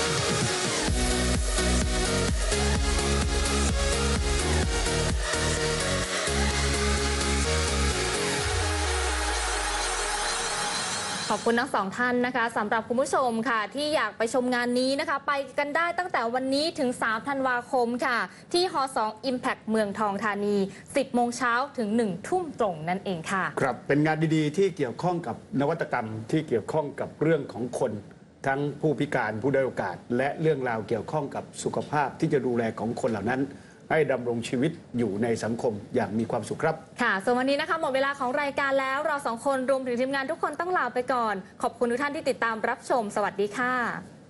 ขอบคุณทั้งสองท่านนะคะสำหรับคุณผู้ชมค่ะที่อยากไปชมงานนี้นะคะไปกันได้ตั้งแต่วันนี้ถึง3 ธันวาคมค่ะที่ฮ2 Impact เมืองทองธานี 10 โมงเช้าถึง 1 ทุ่มตรงนั่นเองค่ะครับเป็นงานดีๆที่เกี่ยวข้องกับนวัตกรรมที่เกี่ยวข้องกับเรื่องของคนทั้งผู้พิการผู้ด้อยโอกาสและเรื่องราวเกี่ยวข้องกับสุขภาพที่จะดูแลของคนเหล่านั้นให้ดำรงชีวิตอยู่ในสังคมอย่างมีความสุขครับค่ะส่วนวันนี้นะคะหมดเวลาของรายการแล้วเราสองคนรวมถึงทีมงานทุกคนต้องลาไปก่อนขอบคุณทุกท่านที่ติดตามรับชมสวัสดีค่ะ